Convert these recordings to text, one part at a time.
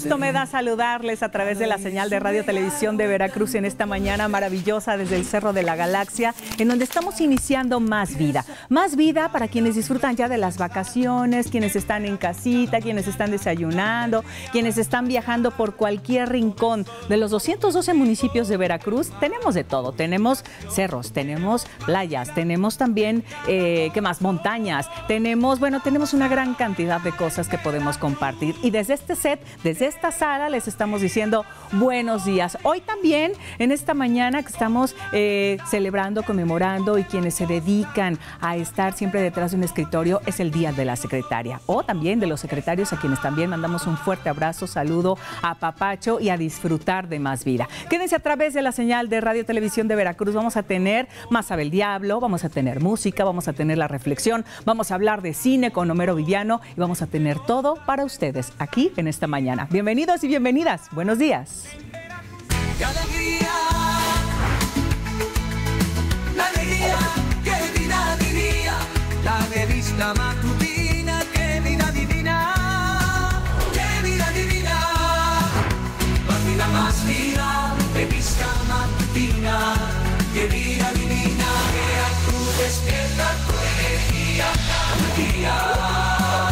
gusto me da saludarles a través de la señal de Radio Televisión de Veracruz en esta mañana maravillosa desde el Cerro de la Galaxia, en donde estamos iniciando Más Vida. Más Vida para quienes disfrutan ya de las vacaciones, quienes están en casita, quienes están desayunando, quienes están viajando por cualquier rincón de los 212 municipios de Veracruz. Tenemos de todo, tenemos cerros, tenemos playas, tenemos también, ¿qué más? Montañas, tenemos una gran cantidad de cosas que podemos compartir. Y desde este set, desde esta sala, les estamos diciendo buenos días. Hoy también, en esta mañana que estamos celebrando, conmemorando, y quienes se dedican a estar siempre detrás de un escritorio, es el Día de la Secretaria, o también de los secretarios, a quienes también mandamos un fuerte abrazo, saludo, apapacho y a disfrutar de Más Vida. Quédense a través de la señal de Radio Televisión de Veracruz. Vamos a tener Más sabe el diablo, vamos a tener música, vamos a tener la reflexión, vamos a hablar de cine con Homero Viviano y vamos a tener todo para ustedes aquí en esta mañana. Bienvenidos y bienvenidas. Buenos días. ¡Qué alegría! La alegría que vida diría, la revista matutina, que vida divina, que vida divina. Más vida, revista matutina, que vida divina, que a tu despierta tu energía cada día.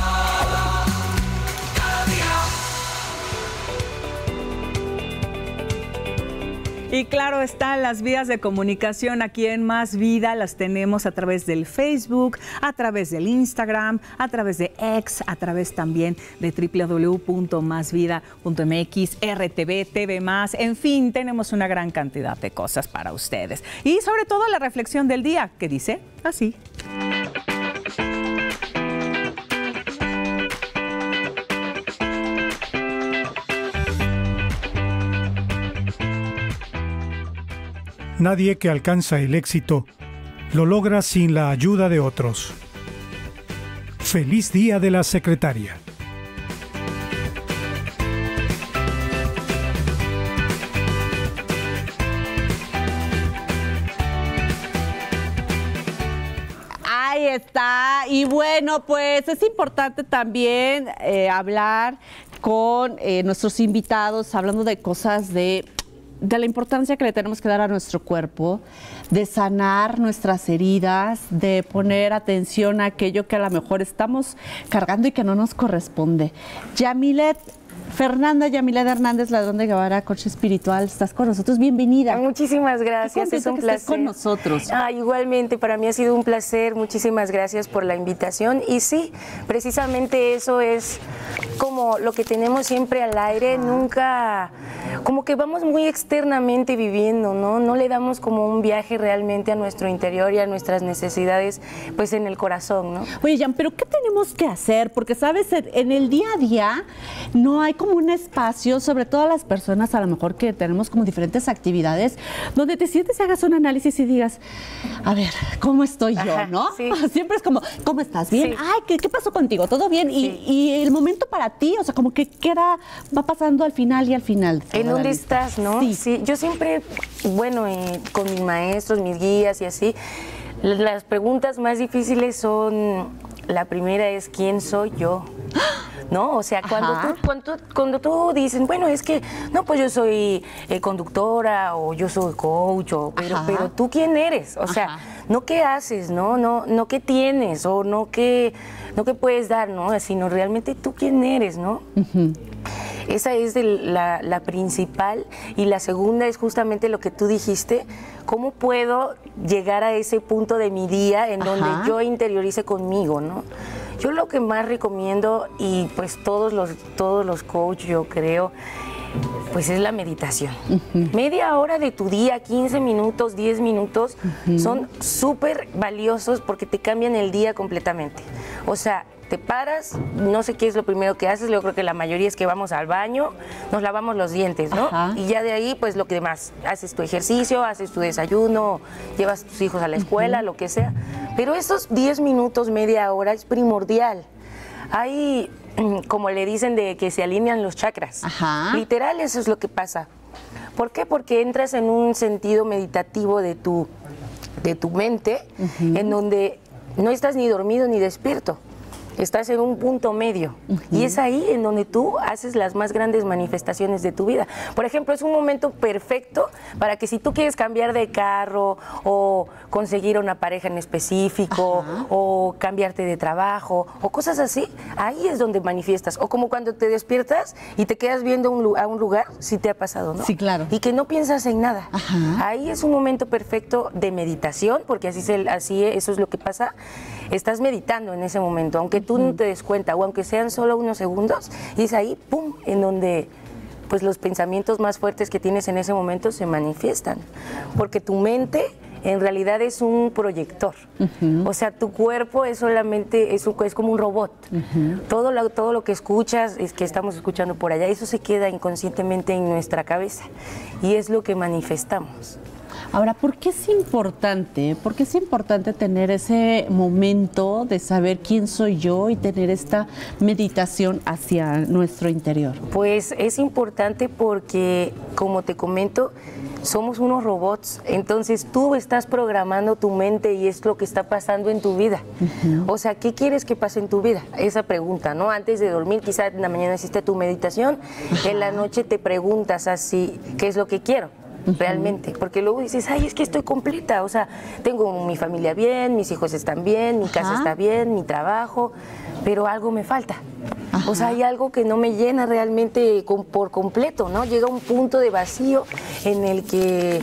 Y claro, están las vías de comunicación aquí en Más Vida. Las tenemos a través del Facebook, a través del Instagram, a través de X, a través también de www.masvida.mx, RTV, TV+, en fin, tenemos una gran cantidad de cosas para ustedes. Y sobre todo la reflexión del día, que dice así. Nadie que alcanza el éxito lo logra sin la ayuda de otros. Feliz Día de la Secretaria. Ahí está. Y bueno, pues es importante también hablar con nuestros invitados, hablando de cosas de la importancia que le tenemos que dar a nuestro cuerpo, de sanar nuestras heridas, de poner atención a aquello que a lo mejor estamos cargando y que no nos corresponde. Fernanda Yamilet Hernández Ladrón de Guevara, coach espiritual, estás con nosotros, bienvenida. Muchísimas gracias, es un placer. Con nosotros. Igualmente, para mí ha sido un placer, muchísimas gracias por la invitación. Y sí, precisamente eso es como lo que tenemos siempre al aire, nunca, como que vamos muy externamente viviendo, ¿no? No le damos como un viaje realmente a nuestro interior y a nuestras necesidades, pues en el corazón, ¿no? Oye, Jan, ¿pero qué tenemos que hacer? Porque, ¿sabes? En el día a día no hay como un espacio, sobre todo a las personas a lo mejor que tenemos como diferentes actividades, donde te sientes y hagas un análisis y digas, a ver, ¿cómo estoy yo, no? Sí. Siempre es como, ¿cómo estás? ¿Bien? Sí. Ay, ¿qué pasó contigo? ¿Todo bien? Sí. Y el momento para ti, o sea, como que va pasando al final y al final. ¿En dónde estás, no? Sí. Sí, yo siempre, bueno, con mis maestros, mis guías y así, las preguntas más difíciles son, la primera es, ¿quién soy yo? ¿No? O sea, cuando tú dices, bueno, es que, no, pues yo soy conductora o yo soy coach, pero tú quién eres, o sea, no qué haces, no qué tienes o no qué puedes dar, ¿no? Sino realmente tú quién eres, ¿no? Esa es la principal, y la segunda es justamente lo que tú dijiste, ¿cómo puedo llegar a ese punto de mi día en donde yo interiorice conmigo, ¿no? Yo lo que más recomiendo, y pues todos los coaches, yo creo, pues es la meditación. Media hora de tu día, 15 minutos, 10 minutos, son súper valiosos porque te cambian el día completamente. O sea, te paras, no sé qué es lo primero que haces, yo creo que la mayoría es que vamos al baño, nos lavamos los dientes, ¿no? Y ya de ahí, pues lo que más, haces tu ejercicio, haces tu desayuno, llevas a tus hijos a la escuela, lo que sea. Pero esos 10 minutos, media hora es primordial. Hay, como le dicen, de que se alinean los chakras. Literal, eso es lo que pasa. ¿Por qué? Porque entras en un sentido meditativo de tu mente, en donde no estás ni dormido ni despierto. Estás en un punto medio y es ahí en donde tú haces las más grandes manifestaciones de tu vida. Por ejemplo, es un momento perfecto para que si tú quieres cambiar de carro o conseguir una pareja en específico o cambiarte de trabajo o cosas así, ahí es donde manifiestas. O como cuando te despiertas y te quedas viendo a un lugar, si te ha pasado, ¿no? Sí, claro. Y que no piensas en nada. Ahí es un momento perfecto de meditación, porque eso es lo que pasa. Estás meditando en ese momento, aunque tú no te des cuenta o aunque sean solo unos segundos, y es ahí, pum, en donde pues los pensamientos más fuertes que tienes en ese momento se manifiestan, porque tu mente en realidad es un proyector. O sea, tu cuerpo es solamente, es como un robot. Todo lo que escuchas, es que estamos escuchando por allá, eso se queda inconscientemente en nuestra cabeza y es lo que manifestamos. Ahora, ¿por qué es importante? ¿Por qué es importante tener ese momento de saber quién soy yo y tener esta meditación hacia nuestro interior? Pues es importante porque, como te comento, somos unos robots, entonces tú estás programando tu mente y es lo que está pasando en tu vida. O sea, ¿qué quieres que pase en tu vida? Esa pregunta, ¿no? Antes de dormir, quizá en la mañana hiciste tu meditación, en la noche te preguntas así, ¿qué es lo que quiero? Realmente, porque luego dices, ay, es que estoy completa, o sea, tengo mi familia bien, mis hijos están bien, mi casa está bien, mi trabajo, pero algo me falta. O sea, hay algo que no me llena realmente por completo, ¿no? Llega un punto de vacío en el que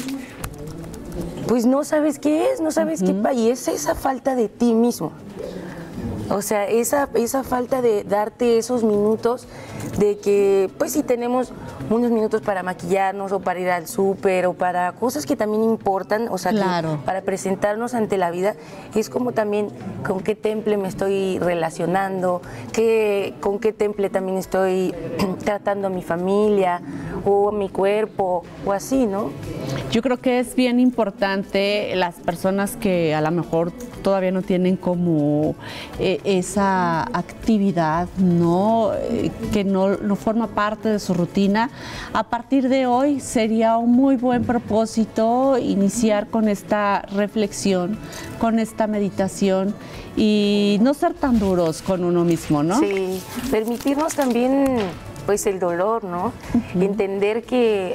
pues no sabes qué es, no sabes qué pasa, y es esa falta de ti mismo. O sea, esa falta de darte esos minutos de que, pues si tenemos unos minutos para maquillarnos o para ir al súper o para cosas que también importan, o sea, claro, para presentarnos ante la vida, es como también con qué temple me estoy relacionando, con qué temple también estoy tratando a mi familia o a mi cuerpo o así, ¿no? Yo creo que es bien importante las personas que a lo mejor todavía no tienen como esa actividad, ¿no? Que no forma parte de su rutina. A partir de hoy sería un muy buen propósito iniciar con esta reflexión, con esta meditación y no ser tan duros con uno mismo, ¿no? Sí, permitirnos también pues el dolor, ¿no? Entender que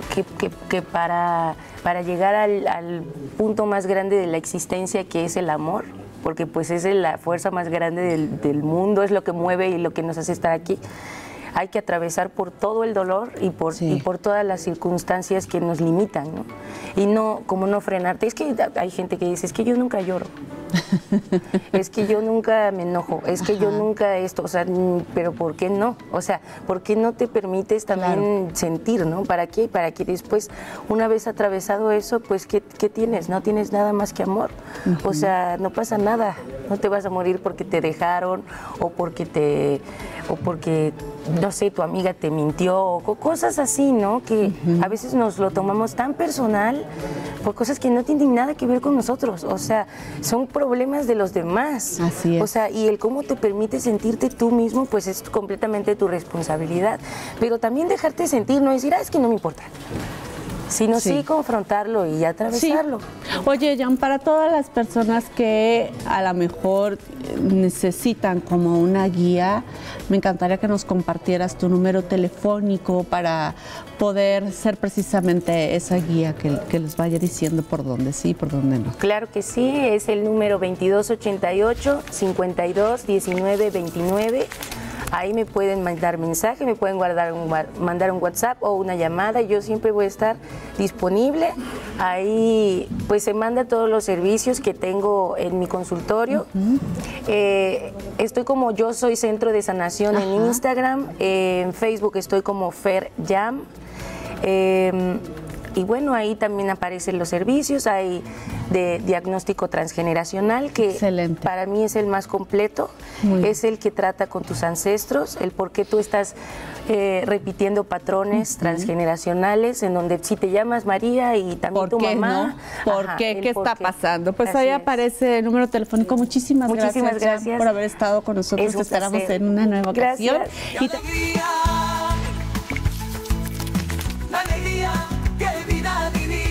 para llegar al punto más grande de la existencia, que es el amor, porque pues es la fuerza más grande del mundo, es lo que mueve y lo que nos hace estar aquí, hay que atravesar por todo el dolor y por todas las circunstancias que nos limitan, ¿no? Y no frenarte. Es que hay gente que dice, es que yo nunca lloro, es que yo nunca me enojo, es que yo nunca esto, o sea, pero ¿por qué no? O sea, ¿por qué no te permites también sentir, ¿no? ¿Para qué? Para que después, una vez atravesado eso, pues, ¿qué tienes? No tienes nada más que amor. O sea, no pasa nada, no te vas a morir porque te dejaron o porque no sé, tu amiga te mintió, o cosas así, ¿no? Que a veces nos lo tomamos tan personal por cosas que no tienen nada que ver con nosotros. O sea, son problemas de los demás. Así es. O sea, y el cómo te permite sentirte tú mismo, pues es completamente tu responsabilidad. Pero también dejarte sentir, no decir, es que no me importa, sino sí confrontarlo y atravesarlo. Sí. Oye, Jan, para todas las personas que a lo mejor necesitan como una guía, me encantaría que nos compartieras tu número telefónico para poder ser precisamente esa guía que les vaya diciendo por dónde sí y por dónde no. Claro que sí, es el número 2288-521929. Ahí me pueden mandar mensaje, me pueden mandar un WhatsApp o una llamada. Yo siempre voy a estar disponible. Ahí pues se manda todos los servicios que tengo en mi consultorio. Estoy como Yo Soy Centro de Sanación en Instagram. En Facebook estoy como Fer Jam. Y bueno, ahí también aparecen los servicios, hay de diagnóstico transgeneracional, que excelente, para mí es el más completo, es el que trata con tus ancestros, el por qué tú estás repitiendo patrones transgeneracionales, en donde si te llamas María y también tu mamá. ¿No? ¿Por qué? ¿Qué está pasando? Pues ahí aparece el número telefónico. Muchísimas gracias por haber estado con nosotros. Te esperamos en una nueva ocasión. Y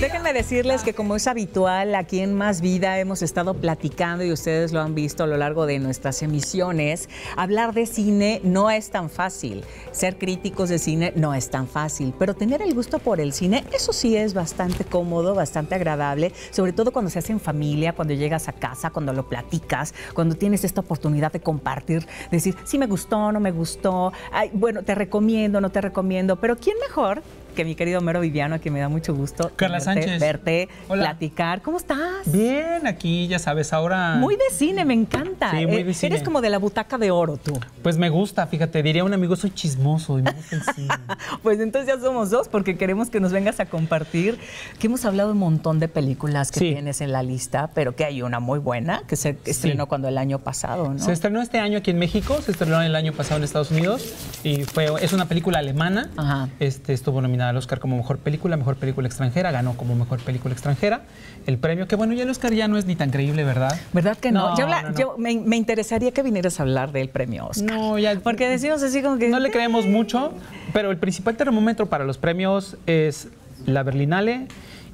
Déjenme decirles que como es habitual, aquí en Más Vida hemos estado platicando y ustedes lo han visto a lo largo de nuestras emisiones. Hablar de cine no es tan fácil. Ser críticos de cine no es tan fácil. Pero tener el gusto por el cine, eso sí es bastante cómodo, bastante agradable. Sobre todo cuando se hace en familia, cuando llegas a casa, cuando lo platicas, cuando tienes esta oportunidad de compartir, decir, sí me gustó, no me gustó, ay, bueno, te recomiendo, no te recomiendo. Pero ¿quién mejor que mi querido Homero Viviano, a quien me da mucho gusto Carla Sánchez. verte, Hola. platicar? ¿Cómo estás? Bien, aquí ya sabes, ahora... Muy de cine, me encanta. Sí, muy de cine. Eres como de la butaca de oro, tú. Pues me gusta, fíjate, diría un amigo, soy chismoso y me gusta el cine. Pues entonces ya somos dos, porque queremos que nos vengas a compartir que hemos hablado un montón de películas que Sí. tienes en la lista, pero que hay una muy buena que se estrenó cuando el año pasado, ¿no? Se estrenó este año aquí en México, se estrenó el año pasado en Estados Unidos y es una película alemana. Ajá. Estuvo nominada al Oscar como mejor película extranjera, ganó como mejor película extranjera el premio, que bueno, ya el Oscar ya no es ni tan creíble, ¿verdad? ¿Verdad que no? No. Yo me interesaría que vinieras a hablar del premio Oscar. No, ya... Porque decimos así como que... No le creemos mucho, pero el principal termómetro para los premios es la Berlinale,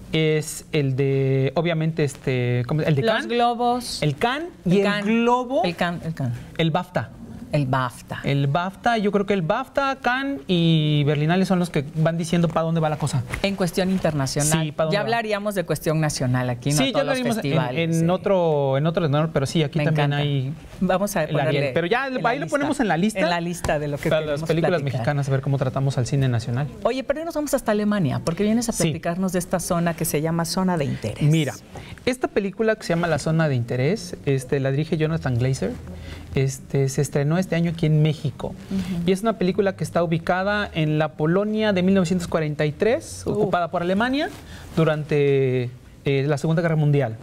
es el de, obviamente, ¿cómo? El de Los Cannes, globos. el Cannes y el Cannes. Globo, El Cannes. el BAFTA. El BAFTA. El BAFTA, yo creo que el BAFTA, Cannes y Berlinale son los que van diciendo para dónde va la cosa. En cuestión internacional. Sí, ¿para dónde Ya va? hablaríamos de cuestión nacional aquí, ¿no? Sí, ya Todos lo los vimos festivales. en otro tenor, pero sí, aquí Me también encanta. hay Vamos a el Ariel. ponerle Pero ya en la ahí lo lista. ponemos en la lista. En la lista de lo que para queremos las películas platicar. mexicanas, a ver cómo tratamos al cine nacional. Oye, pero hoy nos vamos hasta Alemania, porque vienes a Sí. platicarnos de esta zona que se llama Zona de Interés. Mira, esta película que se llama La Zona de Interés, la dirige Jonathan Glazer, se estrenó este año aquí en México. Y es una película que está ubicada en la Polonia de 1943, ocupada por Alemania durante la Segunda Guerra Mundial.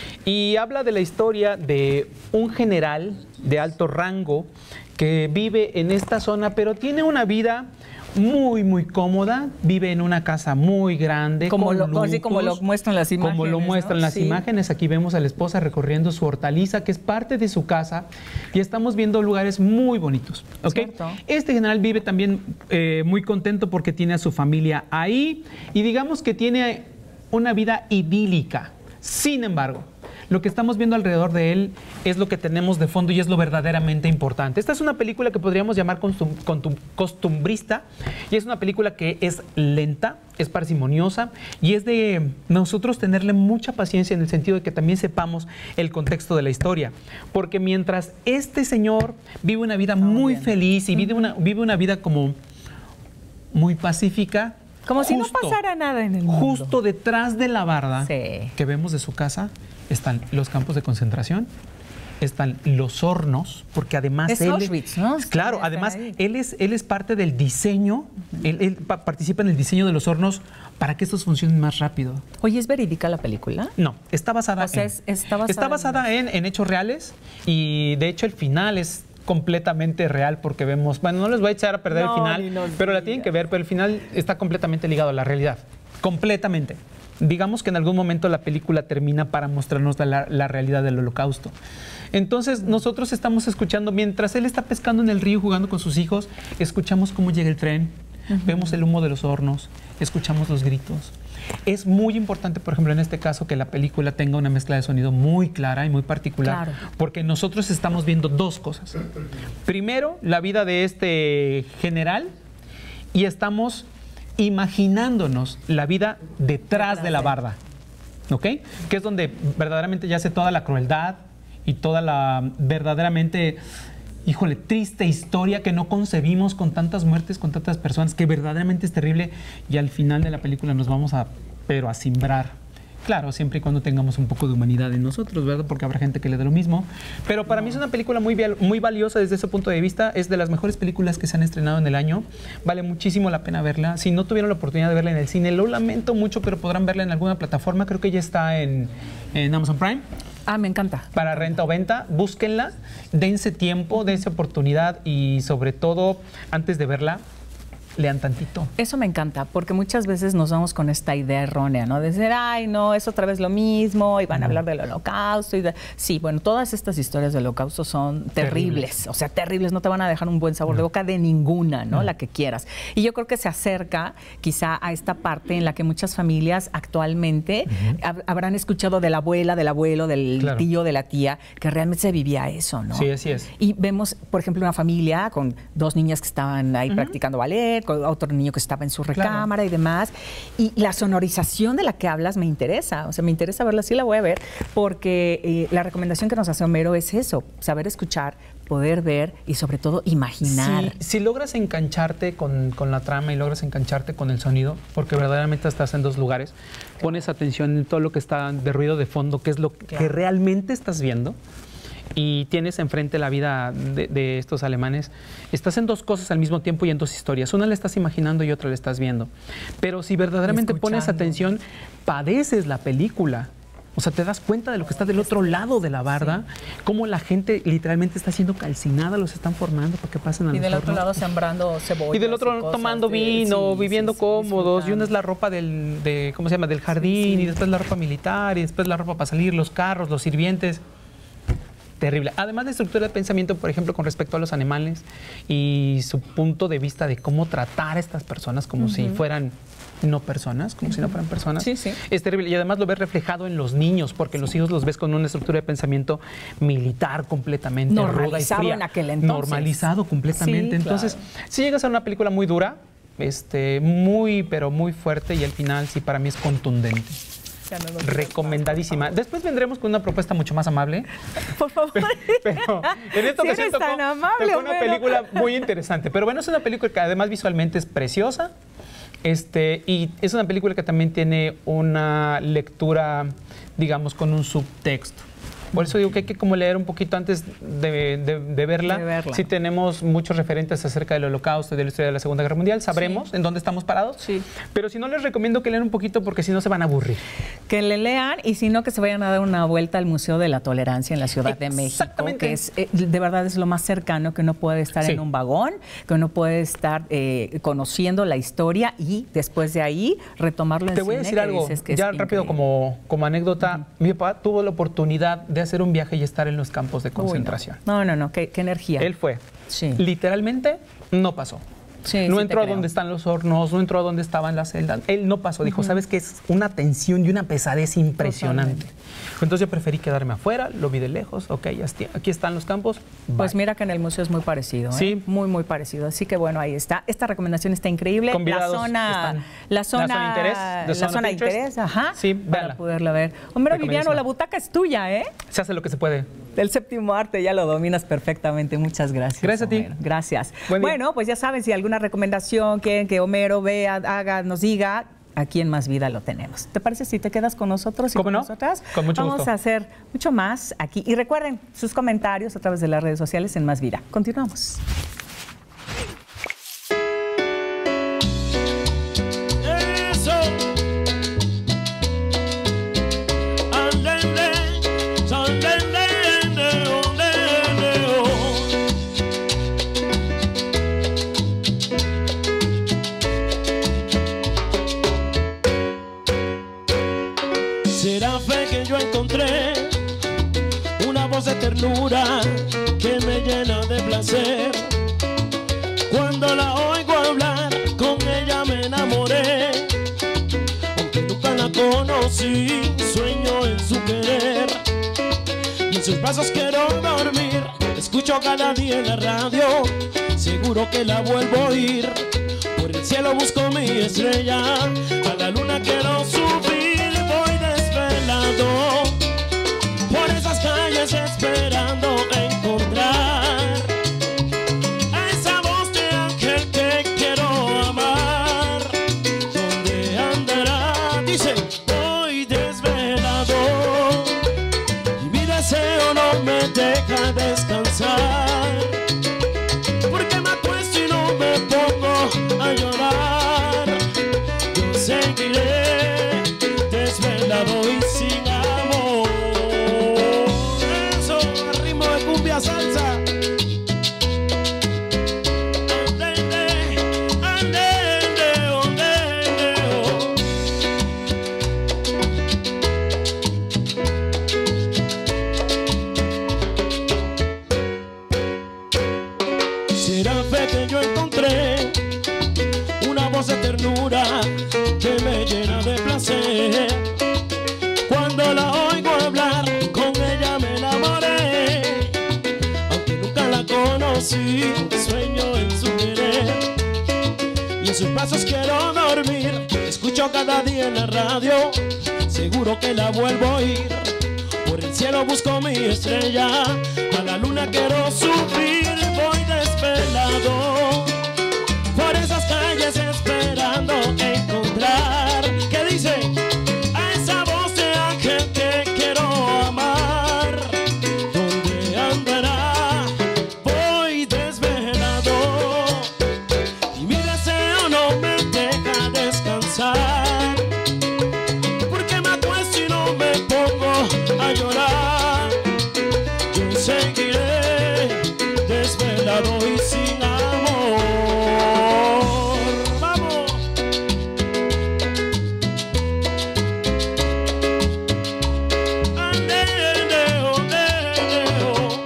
Y habla de la historia de un general de alto rango que vive en esta zona, pero tiene una vida muy, muy cómoda. Vive en una casa muy grande, Como con lo- así como lujos, lo muestran las Como lo imágenes, muestran ¿no? las Sí. imágenes. Aquí vemos a la esposa recorriendo su hortaliza, que es parte de su casa, y estamos viendo lugares muy bonitos. ¿Ok? Cierto. Este general vive también muy contento porque tiene a su familia ahí y digamos que tiene una vida idílica. Sin embargo, lo que estamos viendo alrededor de él es lo que tenemos de fondo y es lo verdaderamente importante. Esta es una película que podríamos llamar costumbrista y es una película que es lenta, es parsimoniosa y es de nosotros tenerle mucha paciencia en el sentido de que también sepamos el contexto de la historia. Porque mientras este señor vive una vida muy feliz y vive una vida como muy pacífica, Como si no pasara nada en el mundo. justo detrás de la barda Sí. que vemos de su casa están los campos de concentración, están los hornos, porque además Es él Auschwitz, ¿no? Claro, Sí, además están ahí. él es parte del diseño, él participa en el diseño de los hornos para que estos funcionen más rápido. Oye, ¿es verídica la película? No, está basada O sea, está basada en hechos reales y de hecho el final es completamente real porque vemos, bueno, no les voy a echar a perder No, el ni final, nos pero la digas. tienen que ver, pero el final está completamente ligado a la realidad, completamente. Digamos que en algún momento la película termina para mostrarnos la realidad del Holocausto. Entonces nosotros estamos escuchando, mientras él está pescando en el río jugando con sus hijos, escuchamos cómo llega el tren, vemos el humo de los hornos, escuchamos los gritos. Es muy importante, por ejemplo, en este caso, que la película tenga una mezcla de sonido muy clara y muy particular, Claro. porque nosotros estamos viendo dos cosas. Primero, la vida de este general y estamos imaginándonos la vida detrás de la barda, ¿ok? Que es donde verdaderamente yace toda la crueldad y toda la verdaderamente, híjole, triste historia que no concebimos con tantas muertes, con tantas personas, que verdaderamente es terrible y al final de la película nos vamos a simbrar. Claro, siempre y cuando tengamos un poco de humanidad en nosotros, ¿verdad? Porque habrá gente que le dé lo mismo. Pero para mí es una película muy valiosa desde ese punto de vista. Es de las mejores películas que se han estrenado en el año. Vale muchísimo la pena verla. Si no tuvieron la oportunidad de verla en el cine, lo lamento mucho, pero podrán verla en alguna plataforma. Creo que ya está en Amazon Prime. Ah, me encanta. Para renta o venta, búsquenla, dense tiempo, dense oportunidad y sobre todo, antes de verla, lean tantito. Eso me encanta, porque muchas veces nos vamos con esta idea errónea, ¿no? De decir, ay, no, es otra vez lo mismo, y van a hablar del holocausto. Sí, bueno, todas estas historias del holocausto son terribles, o sea, terribles, no te van a dejar un buen sabor de boca de ninguna, ¿no? La que quieras. Y yo creo que se acerca quizá a esta parte en la que muchas familias actualmente habrán escuchado de la abuela, del abuelo, del tío, de la tía, que realmente se vivía eso, ¿no? Sí, así es. Y vemos, por ejemplo, una familia con 2 niñas que estaban ahí practicando ballet, con otro niño que estaba en su recámara y demás. Y la sonorización de la que hablas me interesa. O sea, me interesa verla, sí la voy a ver, porque la recomendación que nos hace Homero es eso, saber escuchar, poder ver y sobre todo imaginar. Si logras engancharte con la trama y logras engancharte con el sonido, porque verdaderamente estás en 2 lugares, pones atención en todo lo que está de ruido de fondo, que es lo que realmente estás viendo, y tienes enfrente la vida de estos alemanes, estás en 2 cosas al mismo tiempo y en 2 historias. Una la estás imaginando y otra la estás viendo. Pero si verdaderamente pones atención, padeces la película. O sea, te das cuenta de lo que está del otro lado de la barda, cómo la gente literalmente está siendo calcinada, los están formando para que pasen a los Y del otro hornos. lado sembrando cebollas. Y del otro tomando vino, viviendo cómodos, y una es la ropa ¿cómo se llama? Del jardín, y después la ropa militar, y después la ropa para salir, los carros, los sirvientes. Terrible. Además de estructura de pensamiento, por ejemplo, con respecto a los animales y su punto de vista de cómo tratar a estas personas como si fueran no personas, como si no fueran personas. Sí, sí. Es terrible. Y además lo ves reflejado en los niños, porque los hijos los ves con una estructura de pensamiento militar completamente ruda y Normalizado fría. en aquel entonces. Normalizado completamente. Sí, Entonces, si llega a ser una película muy dura, muy, pero muy fuerte, y al final sí para mí es contundente. Recomendadísima. Después vendremos con una propuesta mucho más amable. Por favor. Pero en esta Si ocasión eres tan amable, tocó una Homero. película muy interesante. Pero bueno, es una película que además visualmente es preciosa. Y es una película que también tiene una lectura, digamos, con un subtexto. Por eso digo que hay que como leer un poquito antes de verla. Si tenemos muchos referentes acerca del Holocausto y de la historia de la Segunda Guerra Mundial, sabremos en dónde estamos parados. Sí. Pero si no, les recomiendo que lean un poquito, porque si no se van a aburrir. Que le lean, y si no, que se vayan a dar una vuelta al Museo de la Tolerancia en la Ciudad de México, que es de verdad es lo más cercano que uno puede estar en un vagón, que uno puede estar conociendo la historia y después de ahí retomarlo en Te voy a cine, decir que algo, dices que es ya rápido increíble. como anécdota. Mi papá tuvo la oportunidad de hacer un viaje y estar en los campos de concentración. No, qué energía. Él fue. Sí. Literalmente no pasó. Sí, No sí entró te a creo. donde están los hornos, no entró a donde estaban las celdas. Él no pasó. Dijo, ¿sabes qué? Es una tensión y una pesadez impresionante. Entonces yo preferí quedarme afuera, lo vi de lejos. Ok, aquí están los campos. Pues bye. mira que en el museo es muy parecido, ¿eh? Sí. Muy, muy parecido. Así que bueno, ahí está. Esta recomendación está increíble. Convidados La están. zona de interés, la zona zona de Pinterest. interés, ajá. Sí, para véanla. poderla ver. Homero Viviano, Recomendadísima. la butaca es tuya, ¿eh? Se hace lo que se puede. El séptimo arte ya lo dominas perfectamente. Muchas gracias. Gracias a ti. Homero. Gracias. Buen día. Bueno, pues ya saben, si alguna recomendación quieren que Homero vea, haga, nos diga, aquí en Más Vida lo tenemos. ¿Te parece si te quedas con nosotros y ¿Cómo con no? nosotras? Con mucho Vamos gusto. a hacer mucho más aquí. Y recuerden sus comentarios a través de las redes sociales en Más Vida. Continuamos. Eso. Andele, sandele, será fe que yo encontré una voz de ternura que me llena de placer. Cuando la oigo hablar, con ella me enamoré. Aunque nunca la conocí, sueño en su querer. Y en sus brazos quiero dormir. Escucho cada día en la radio, seguro que la vuelvo a oír. Por el cielo busco mi estrella, a la luna quiero subir. Voy desvelado por esas calles esperando encontrar a esa voz de ángel que quiero amar. ¿Dónde andará? Dice, voy desvelado y mi deseo no me deja descansar, porque me acuesto y no me pongo a llorar. Yo seguiré desvelado y sin amor. Eso, al ritmo de cumbia salsa. Andele, andele. así, sueño en su querer y en sus pasos quiero dormir. Escucho cada día en la radio, seguro que la vuelvo a oír. Por el cielo busco mi estrella, a la luna quiero subir. Voy desvelado por esas calles esperando encontrar, ¿qué dice? A esa voz de ángel que quiero amar. ¿Dónde andará? Voy desvelado y mi deseo no me deja descansar, porque me acuesto y no me pongo a llorar. Yo seguiré desvelado y sin amor. Vamos. Andeo, andeo.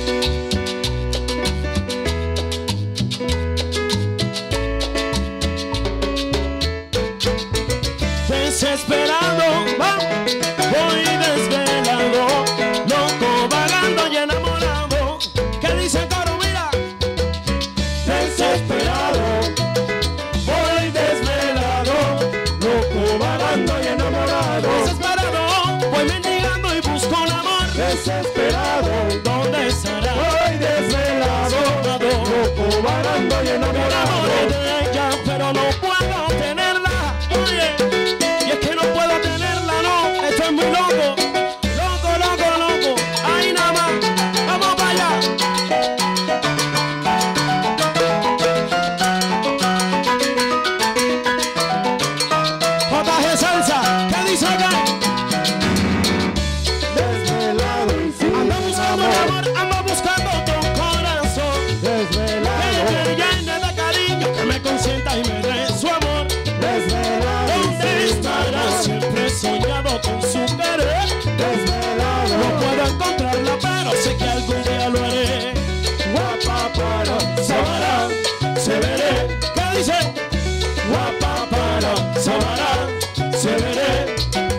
Desesperado, voy desvelado, loco, vagando y enamorado. ¿Qué dice el coro? Mira. Desesperado, voy desvelado, loco, vagando y enamorado. Desesperado, voy mendigando y busco un amor. Desesperado, ¿dónde estará? Voy desvelado, loco, vagando y enamorado. Me enamoré de ella, pero no puedo tenerla. Oye, y es que no puedo tenerla, no, esto es muy loco. Loco, loco, loco, ahí nada más, vamos para allá. JG Salsa, ¿qué dice acá? Desvelado y sin ando buscando amor, ando buscando otro corazón. Desvelado, que me llene de cariño, que me consienta y me dé su amor. Desvelado, ¿dónde estará? Siempre he soñado con su querer. Desvelado, no puedo encontrarla, pero sé que algún día lo haré. Guapa para Samara, se veré. ¿Qué dice? Guapa para Samara, se veré.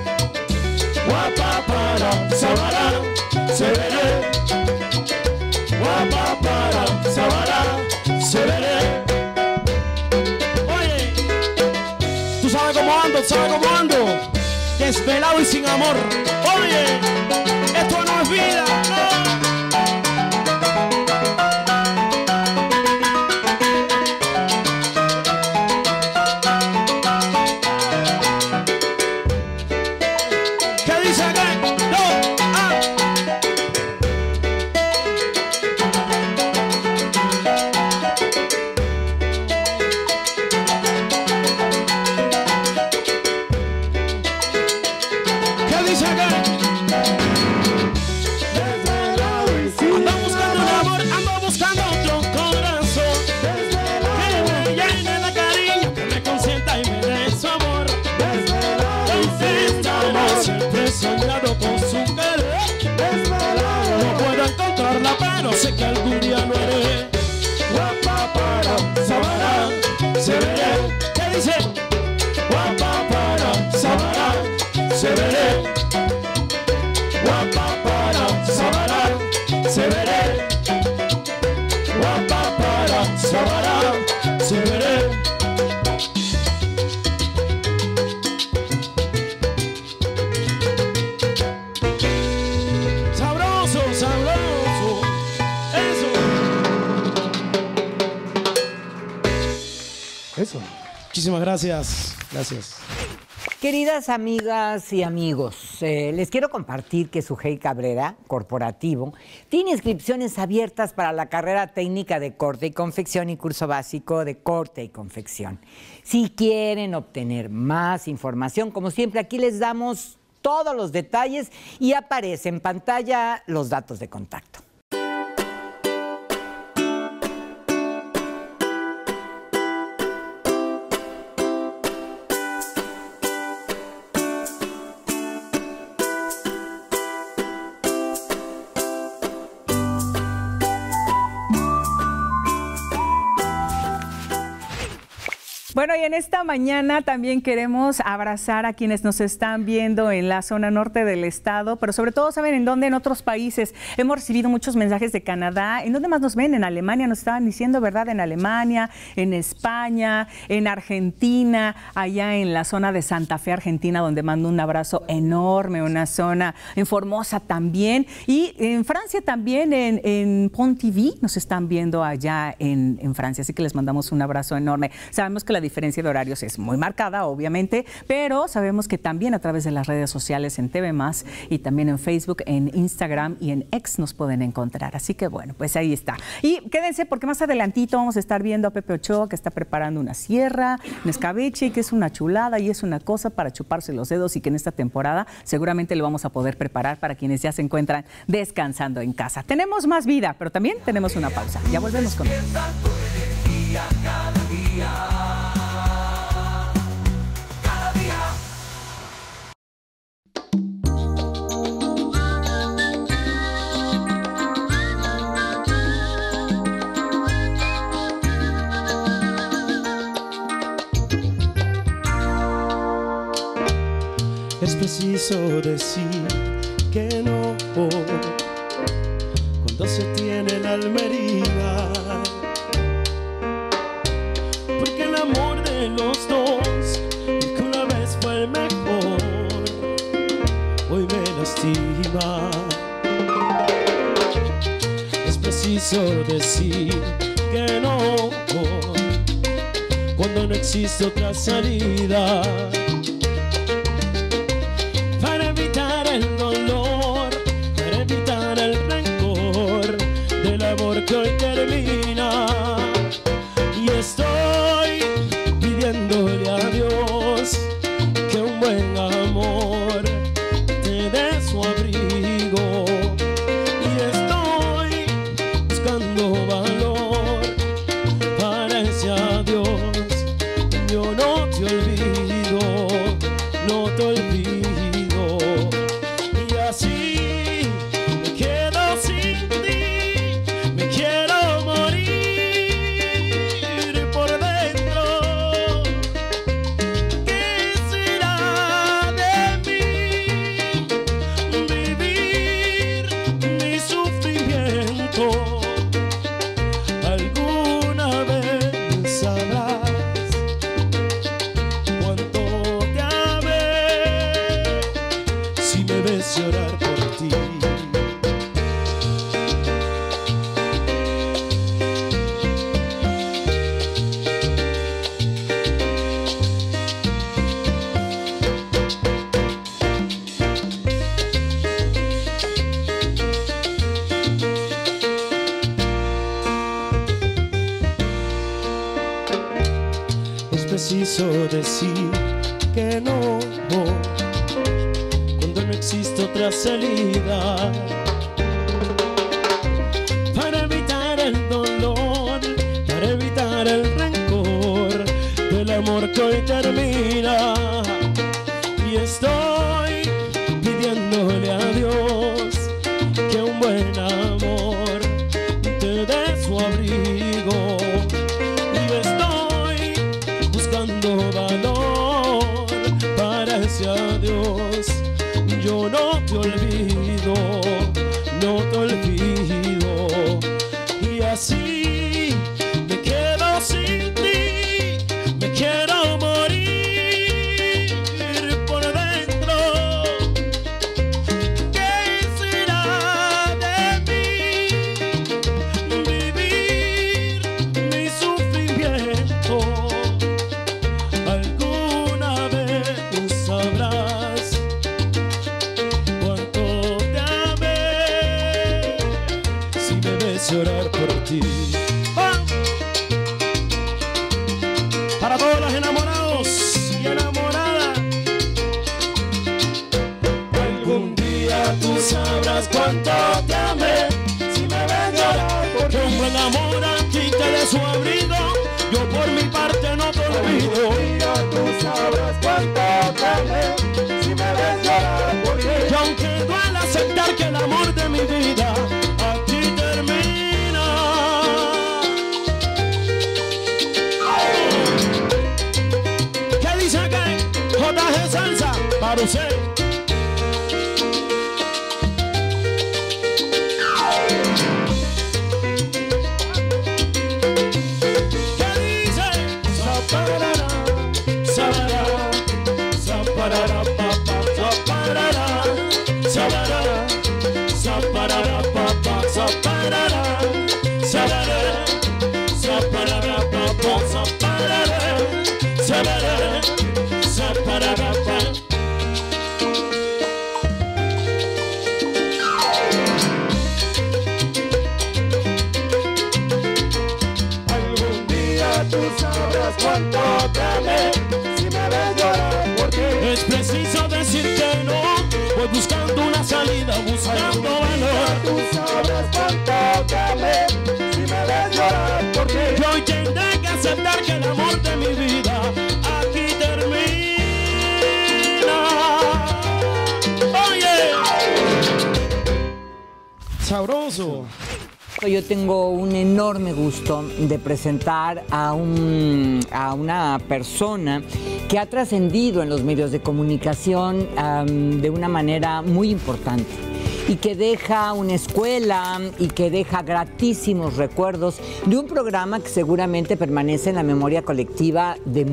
Guapa para Samara, se veré. Guapa para Samara, se veré. Oye, ¿tú sabes cómo ando? ¿Tú sabes cómo ando? Desvelado y sin amor. Oye, esto no es vida, no. ¿Qué dice acá? No, ¿qué dice acá? Ando buscando un amor, ando buscando otro corazón. Que me llene de cariño, que me consienta y me dé su amor. ¿Dónde estamos? Siempre he soñado con su querer. No puedo encontrarla, pero sé que algún día lo haré. Guapa para Samara, se veré. ¿Qué dice? Guapa para Samara, se veré. Guapa para Samara, se veré. Guapa para Samara, se veré. Sabroso, sabroso, eso. Muchísimas gracias, gracias. Queridas amigas y amigos, les quiero compartir que Sujei Cabrera, corporativo, tiene inscripciones abiertas para la carrera técnica de corte y confección y curso básico de corte y confección. Si quieren obtener más información, como siempre, aquí les damos todos los detalles y aparece en pantalla los datos de contacto. Bueno, y en esta mañana también queremos abrazar a quienes nos están viendo en la zona norte del estado, pero sobre todo, ¿saben en dónde? En otros países. Hemos recibido muchos mensajes de Canadá. ¿En dónde más nos ven? En Alemania, nos estaban diciendo, ¿verdad? En Alemania, en España, en Argentina, allá en la zona de Santa Fe, Argentina, donde mando un abrazo enorme, una zona en Formosa también. Y en Francia también, en Pontivy, nos están viendo allá en Francia. Así que les mandamos un abrazo enorme. Sabemos que la diferencia de horarios es muy marcada, obviamente, pero sabemos que también a través de las redes sociales en TV Más y también en Facebook, en Instagram y en X nos pueden encontrar. Así que bueno, pues ahí está. Y quédense porque más adelantito vamos a estar viendo a Pepe Ochoa, que está preparando una sierra, un escabeche, que es una chulada y es una cosa para chuparse los dedos y que en esta temporada seguramente lo vamos a poder preparar para quienes ya se encuentran descansando en casa. Tenemos más vida, pero también tenemos una pausa. Ya volvemos con él. Es preciso decir que no cuando se tiene la alma herida, porque el amor de los dos, el que una vez fue el mejor, hoy me lastima. Es preciso decir que no cuando no existe otra salida, para evitar el dolor, para evitar el rencor del amor que hoy termina. Y estoy pidiéndole a Dios que un buen amor te dé su abrigo. Y estoy buscando valor para ese adiós. Yo no te olvido, no te olvido. Y así me quedo sin ti, me quiero morir por dentro. ¿Qué será de mí? Vivir mi sufrimiento. Alguna vez sabrás cuánto te amé si me ves llorar por ti. Es preciso decir que no cuando no existe otra salida, para evitar el dolor, para evitar el rencor del amor que hoy termina. Y estoy pidiéndole a Dios que un buen amor te dé su abrigo. Y estoy buscando valor para ese adiós. Yo no te olvido, no te olvido. Y así me quedo sin ti, me quiero morir por dentro. ¿Qué será de mí? Vivir mi sufrimiento. Alguna vez sabrás cuánto te amé si me ves llorar por ti. ¡Ah! Para todos los enamorados y enamoradas, algún día tú sabrás cuánto te amé si me ves llorar, porque un buen amor aquí te dé su abrigo. Yo por mi parte no te olvido. Algún día tú sabrás cuánto te amé si me ves llorar, porque y aunque duele aceptar que el amor de mi vida aquí termina, buscando una salida, buscando valor. Tú sabes cuánto te amé, si me ves llorar por ti. Y hoy tendré que aceptar que el amor de mi vida aquí termina. Oye, sabroso. Yo tengo un enorme gusto de presentar a una persona que ha trascendido en los medios de comunicación de una manera muy importante y que deja una escuela y que deja gratísimos recuerdos de un programa que seguramente permanece en la memoria colectiva de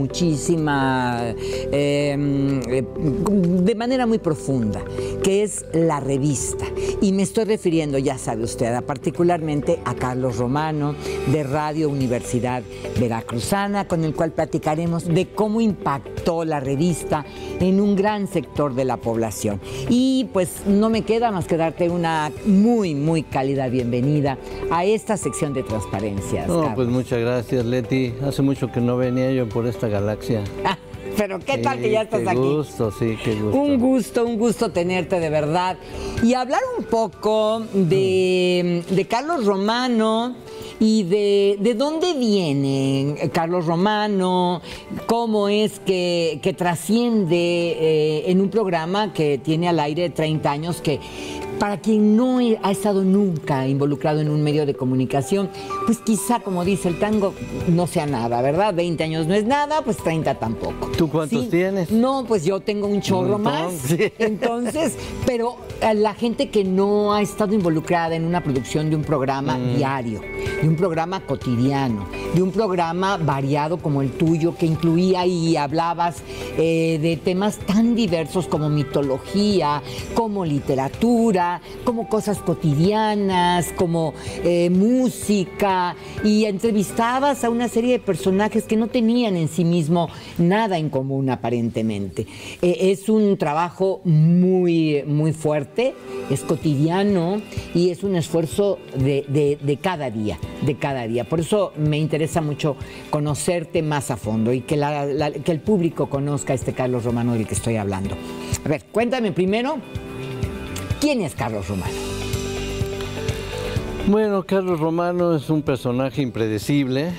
de manera muy profunda, que es La Revista. Y me estoy refiriendo, ya sabe usted, particularmente a Carlos Romano, de Radio Universidad Veracruzana, con el cual platicaremos de cómo impactó La Revista en un gran sector de la población. Y pues no me queda más que darte una muy, muy cálida bienvenida a esta sección de Transparencias. No, Carlos. pues muchas gracias, Leti. Hace mucho que no venía yo por esta galaxia. Pero qué tal que ya estás aquí. Qué gusto, sí, qué gusto. Un gusto tenerte de verdad. Y hablar un poco de Carlos Romano y de dónde viene Carlos Romano, cómo es que trasciende en un programa que tiene al aire 30 años, que para quien no ha estado nunca involucrado en un medio de comunicación, pues quizá, como dice el tango, no sea nada, ¿verdad? 20 años no es nada, pues 30 tampoco. ¿Tú cuántos tienes? No, pues yo tengo un chorro más. Sí. Entonces, pero a la gente que no ha estado involucrada en una producción de un programa diario, de un programa cotidiano, de un programa variado como el tuyo, que incluía y hablabas de temas tan diversos como mitología, como literatura, como cosas cotidianas, como música, y entrevistabas a una serie de personajes que no tenían en sí mismo nada en común aparentemente. Es un trabajo muy, muy fuerte, es cotidiano y es un esfuerzo de cada día, de cada día. Por eso me interesa mucho conocerte más a fondo y que el público conozca a este Carlos Romano del que estoy hablando. A ver, cuéntame primero, ¿quién es Carlos Romano? Bueno, Carlos Romano es un personaje impredecible,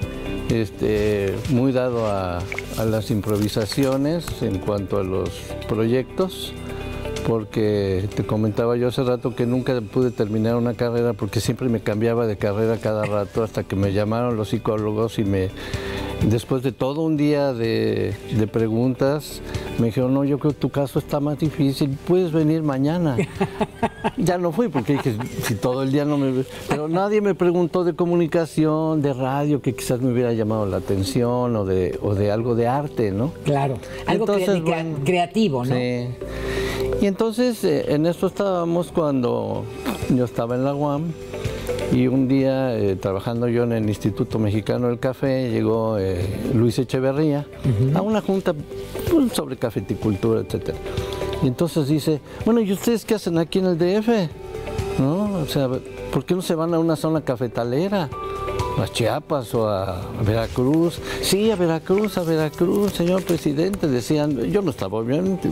muy dado a las improvisaciones en cuanto a los proyectos, porque te comentaba yo hace rato que nunca pude terminar una carrera porque siempre me cambiaba de carrera cada rato, hasta que me llamaron los psicólogos y después de todo un día de preguntas, me dijeron, no, yo creo que tu caso está más difícil, puedes venir mañana. Ya no fui porque dije, si todo el día no me... Pero nadie me preguntó de comunicación, de radio, que quizás me hubiera llamado la atención, o de algo de arte, ¿no? Claro, algo creativo, ¿no? Sí. Y entonces en esto estábamos cuando yo estaba en la UAM, y un día, trabajando yo en el Instituto Mexicano del Café, llegó Luis Echeverría a una junta sobre cafeticultura, etc. Y entonces dice, bueno, ¿y ustedes qué hacen aquí en el DF? ¿No? O sea, ¿por qué no se van a una zona cafetalera? ¿A Chiapas o a Veracruz? Sí, a Veracruz, señor presidente, decían. Yo no estaba, obviamente,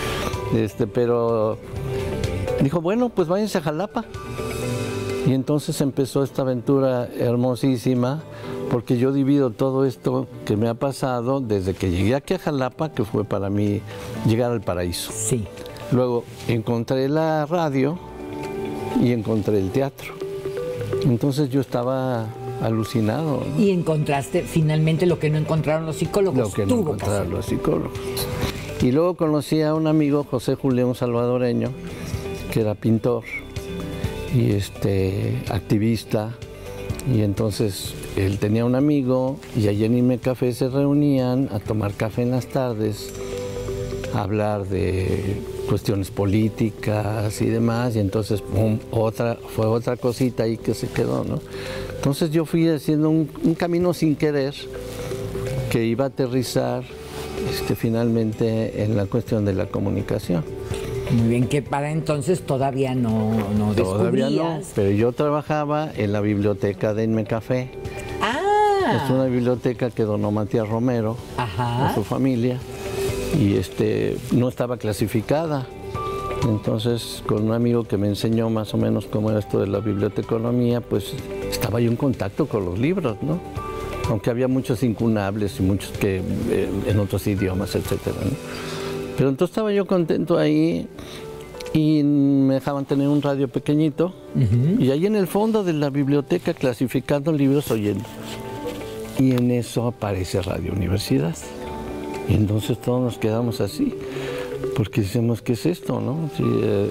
pero dijo, bueno, pues váyanse a Jalapa. Y entonces empezó esta aventura hermosísima, porque yo divido todo esto que me ha pasado desde que llegué aquí a Jalapa, que fue para mí llegar al paraíso. Sí. Luego encontré la radio y encontré el teatro. Entonces yo estaba alucinado, ¿no? Y encontraste finalmente lo que no encontraron los psicólogos. Lo que no encontraron los psicólogos. Y luego conocí a un amigo, José Julián salvadoreño, que era pintor y activista, y entonces él tenía un amigo y allí en Inme Café se reunían a tomar café en las tardes, a hablar de cuestiones políticas y demás, y entonces fue otra cosita ahí que se quedó, ¿no? Entonces yo fui haciendo un camino sin querer que iba a aterrizar finalmente en la cuestión de la comunicación. Muy bien, que para entonces todavía no descubrías. Todavía no, pero yo trabajaba en la biblioteca de Inme Café. Ah. Es una biblioteca que donó Matías Romero a su familia, y no estaba clasificada. Entonces, con un amigo que me enseñó más o menos cómo era esto de la biblioteconomía, pues estaba yo en contacto con los libros, ¿no? Aunque había muchos incunables y muchos que en otros idiomas, etcétera, ¿no? Pero entonces estaba yo contento ahí y me dejaban tener un radio pequeñito y ahí en el fondo de la biblioteca clasificando libros oyendo. Y en eso aparece Radio Universidad. Y entonces todos nos quedamos así, porque decimos, ¿qué es esto, no? Sí,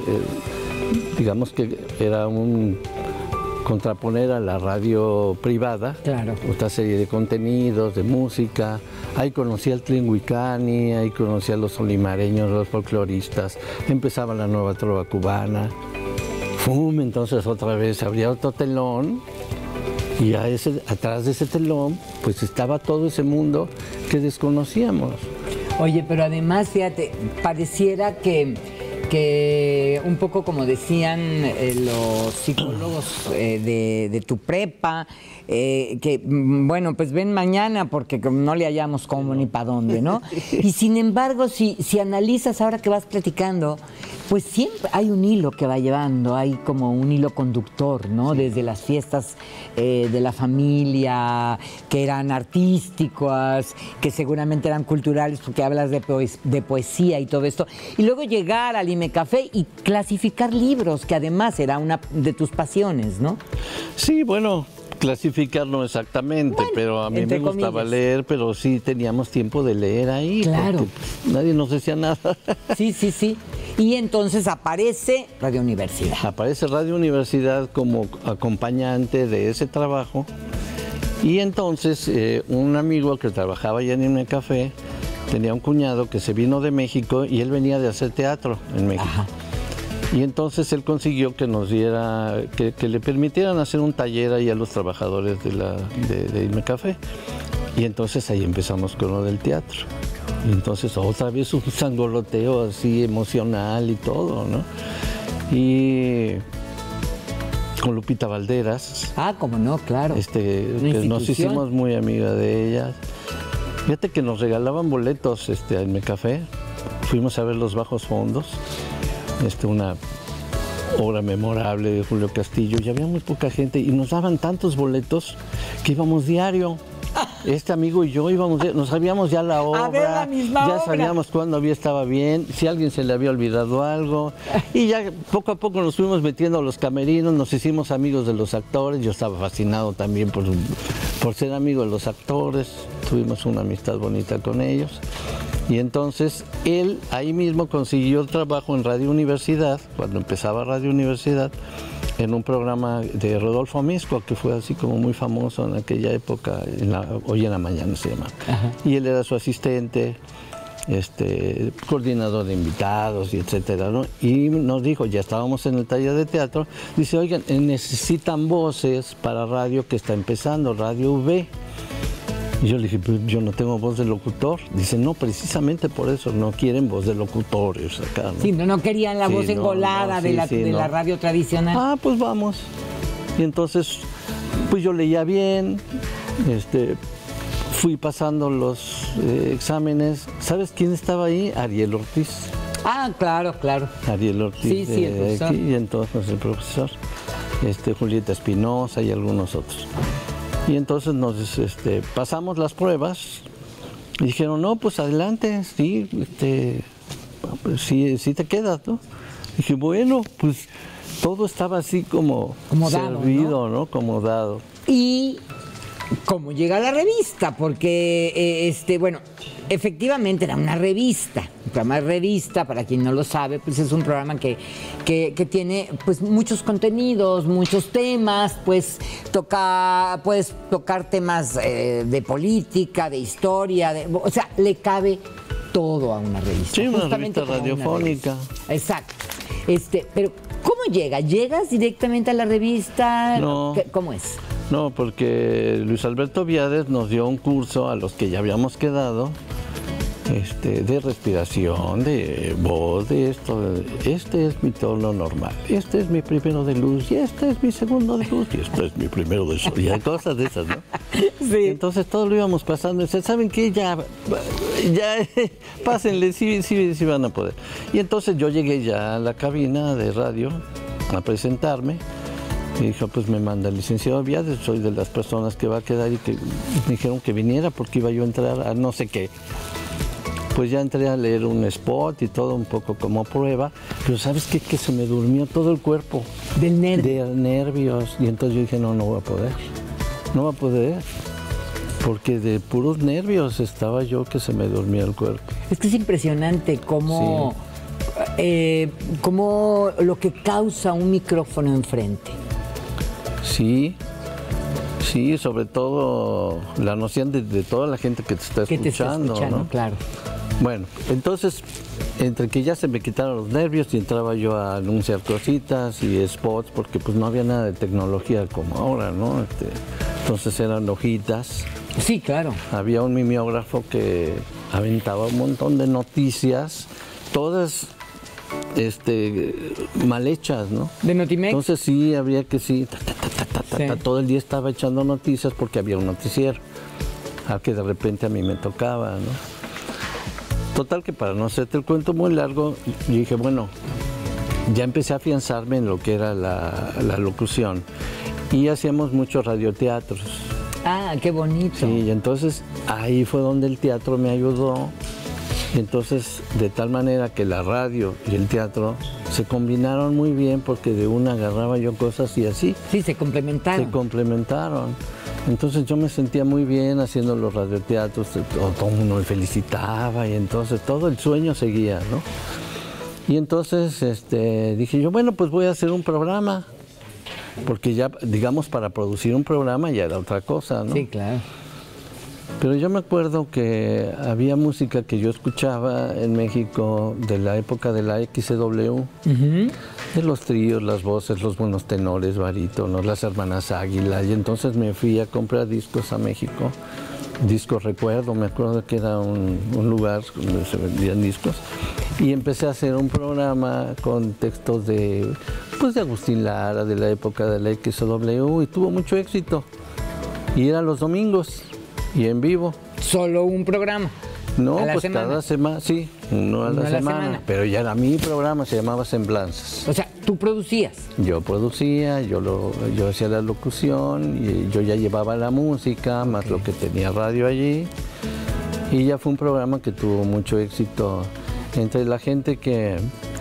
digamos que era un contraponer a la radio privada, claro, otra serie de contenidos, de música. Ahí conocí al Tlinhuicani, ahí conocí a los olimareños, los folcloristas, empezaba la nueva trova cubana. ¡Fum! Entonces otra vez abría otro telón y atrás de ese telón pues estaba todo ese mundo que desconocíamos. Oye, pero además, fíjate, pareciera que un poco como decían los psicólogos de tu prepa, que bueno, pues ven mañana porque no le hallamos cómo ni para dónde, ¿no? Y sin embargo, si analizas ahora que vas platicando, pues siempre hay un hilo que va llevando, hay como un hilo conductor, ¿no? Sí. Desde las fiestas de la familia, que eran artísticas, que seguramente eran culturales, porque hablas de poesía y todo esto, y luego llegar al Café y clasificar libros, que además era una de tus pasiones, ¿no? Sí, bueno, clasificar no exactamente, bueno, pero a mí me gustaba leer, pero sí teníamos tiempo de leer ahí, claro, porque nadie nos decía nada. Sí, sí, sí. Y entonces aparece Radio Universidad. Aparece Radio Universidad como acompañante de ese trabajo, y entonces un amigo que trabajaba allá en el café tenía un cuñado que se vino de México y él venía de hacer teatro en México. Ajá. Y entonces él consiguió que nos diera, que le permitieran hacer un taller ahí a los trabajadores de Irme Café. Y entonces ahí empezamos con lo del teatro. Y entonces otra vez un sangoloteo así emocional y todo, ¿no? Y con Lupita Valderas. Ah, cómo no, claro. Que nos hicimos muy amiga de ella. Fíjate que nos regalaban boletos en mi café. Fuimos a ver Los Bajos Fondos, una obra memorable de Julio Castillo, y había muy poca gente y nos daban tantos boletos que íbamos diario. Este amigo y yo íbamos, nos sabíamos ya la obra, a ver la misma ya obra. Sabíamos cuándo estaba bien, si a alguien se le había olvidado algo, y ya poco a poco nos fuimos metiendo a los camerinos, nos hicimos amigos de los actores. Yo estaba fascinado también por ser amigo de los actores, tuvimos una amistad bonita con ellos. Y entonces él ahí mismo consiguió trabajo en Radio Universidad, cuando empezaba Radio Universidad, en un programa de Rodolfo Amezcua, que fue así como muy famoso en aquella época, Hoy en la Mañana se llama. Ajá. Y él era su asistente, coordinador de invitados y etcétera, ¿no? Y nos dijo, ya estábamos en el taller de teatro, dice, oigan, necesitan voces para radio que está empezando, Radio V. Y yo le dije, pues yo no tengo voz de locutor. Dice, no, precisamente por eso no quieren voz de locutores acá, ¿no? Sí, no querían la voz engolada de la radio tradicional. Ah, pues vamos. Y entonces, pues yo leía bien, fui pasando los exámenes. ¿Sabes quién estaba ahí? Ariel Ortiz. Ah, claro, claro. Ariel Ortiz. Sí, el profesor. Aquí, y entonces el profesor, Julieta Espinosa y algunos otros. Y entonces nos pasamos las pruebas y dijeron, no, pues adelante, sí, sí te quedas, ¿no? Dije, bueno, pues todo estaba así como servido, ¿no? Como dado. Y cómo llega la revista, porque, bueno, efectivamente era una revista. Un programa de revista, para quien no lo sabe, pues es un programa que tiene pues muchos contenidos, muchos temas, pues puedes tocar temas de política, de historia, o sea, le cabe todo a una revista. Sí, una revista radiofónica. Exacto. Pero ¿cómo llega? ¿Llegas directamente a la revista? No. ¿Cómo es? No, porque Luis Alberto Viades nos dio un curso a los que ya habíamos quedado, de respiración, de voz, de esto. Este es mi tono normal, este es mi primero de luz, y este es mi segundo de luz, y este es mi primero de sol, y cosas de esas, ¿no? Sí. Entonces todo lo íbamos pasando, y ¿saben qué? Ya, pásenle, sí van a poder. Y entonces yo llegué ya a la cabina de radio a presentarme, y dijo, pues me manda el licenciado Viades, soy de las personas que va a quedar, y que me dijeron que viniera porque iba yo a entrar a no sé qué. Pues ya entré a leer un spot y todo un poco como prueba, pero ¿sabes qué? Que se me durmió todo el cuerpo. ¿Del nervio? De nervios. Y entonces yo dije, no voy a poder. Porque de puros nervios estaba yo que se me dormía el cuerpo. Es que es impresionante cómo, cómo lo que causa un micrófono enfrente. Sí, sobre todo la noción de toda la gente que te está escuchando, ¿no? Claro. Bueno, entonces, entre que ya se me quitaron los nervios y entraba yo a anunciar cositas y spots, porque pues no había nada de tecnología como ahora, ¿no? Entonces eran hojitas. Sí, claro. Había un mimeógrafo que aventaba un montón de noticias, todas mal hechas, ¿no? ¿De Notimex? Entonces sí, habría que todo el día estaba echando noticias porque había un noticiero, al que de repente a mí me tocaba, ¿no? Total que para no hacerte el cuento muy largo, yo dije, bueno, ya empecé a afianzarme en lo que era la locución y hacíamos muchos radioteatros. Ah, qué bonito. Sí, y entonces ahí fue donde el teatro me ayudó. Y entonces, de tal manera que la radio y el teatro se combinaron muy bien porque de una agarraba yo cosas y así. Sí, se complementaron. Se complementaron. Entonces yo me sentía muy bien haciendo los radioteatros, todo el mundo me felicitaba y entonces todo el sueño seguía, ¿no? Y entonces dije yo, bueno, pues voy a hacer un programa, porque ya, digamos, para producir un programa ya era otra cosa, ¿no? Sí, claro. Pero yo me acuerdo que había música que yo escuchaba en México de la época de la XCW, de los tríos, las voces, los buenos tenores, barítonos, las hermanas Águila, y entonces me fui a comprar discos a México, Discos Recuerdo, me acuerdo que era un lugar donde se vendían discos, y empecé a hacer un programa con textos de Agustín Lara, de la época de la XCW, y tuvo mucho éxito, y era los domingos. Y en vivo. ¿Solo un programa? No, pues cada semana, sí, uno a la semana. Pero ya era mi programa, se llamaba Semblanzas. O sea, ¿tú producías? Yo producía, yo hacía la locución, y yo ya llevaba la música, más lo que tenía radio allí. Y ya fue un programa que tuvo mucho éxito entre la gente que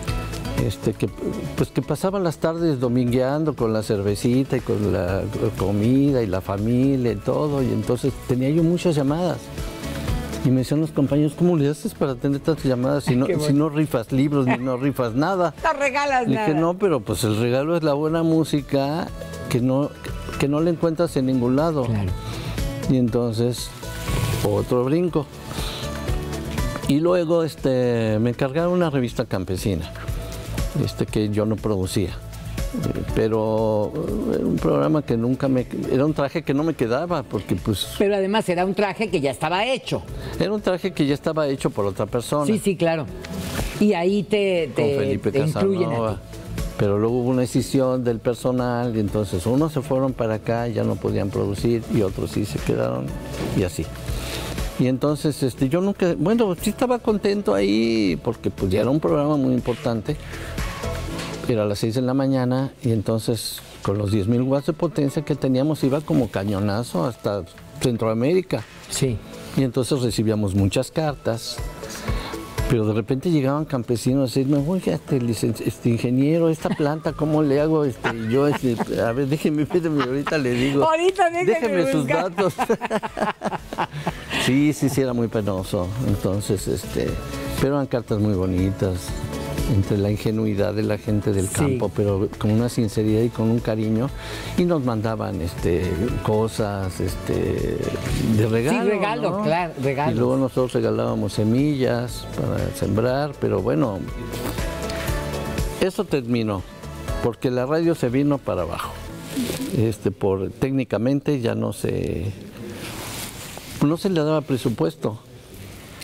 pasaba las tardes domingueando con la cervecita y con la comida y la familia y todo, y entonces tenía yo muchas llamadas. Y me decían los compañeros, ¿cómo le haces para tener tantas llamadas si no rifas libros ni no rifas nada? No regalas nada. Dije, no, pero pues el regalo es la buena música que no la encuentras en ningún lado. Claro. Y entonces, otro brinco. Y luego me encargaron una revista campesina. Que yo no producía, pero era un programa que era un traje que no me quedaba, porque pues... Pero además era un traje que ya estaba hecho. Era un traje que ya estaba hecho por otra persona. Sí, claro. Y ahí te incluyen a ti. Pero luego hubo una decisión del personal y entonces unos se fueron para acá, ya no podían producir, y otros sí se quedaron, y así. Y entonces yo nunca, bueno, sí estaba contento ahí, porque pues ya era un programa muy importante. Era a las 6 de la mañana y entonces con los 10,000 watts de potencia que teníamos iba como cañonazo hasta Centroamérica. Sí. Y entonces recibíamos muchas cartas, pero de repente llegaban campesinos a decirme, oiga, ingeniero, esta planta, ¿cómo le hago? Yo, a ver, déjeme, ahorita le digo. Ahorita déjeme sus datos. Sí, era muy penoso. Entonces, pero eran cartas muy bonitas, entre la ingenuidad de la gente del campo, pero con una sinceridad y con un cariño, y nos mandaban cosas de regalo. Sí, regalos, ¿no? Claro, regalos. Y luego nosotros regalábamos semillas para sembrar, pero bueno, eso terminó, porque la radio se vino para abajo. Técnicamente ya no se le daba presupuesto.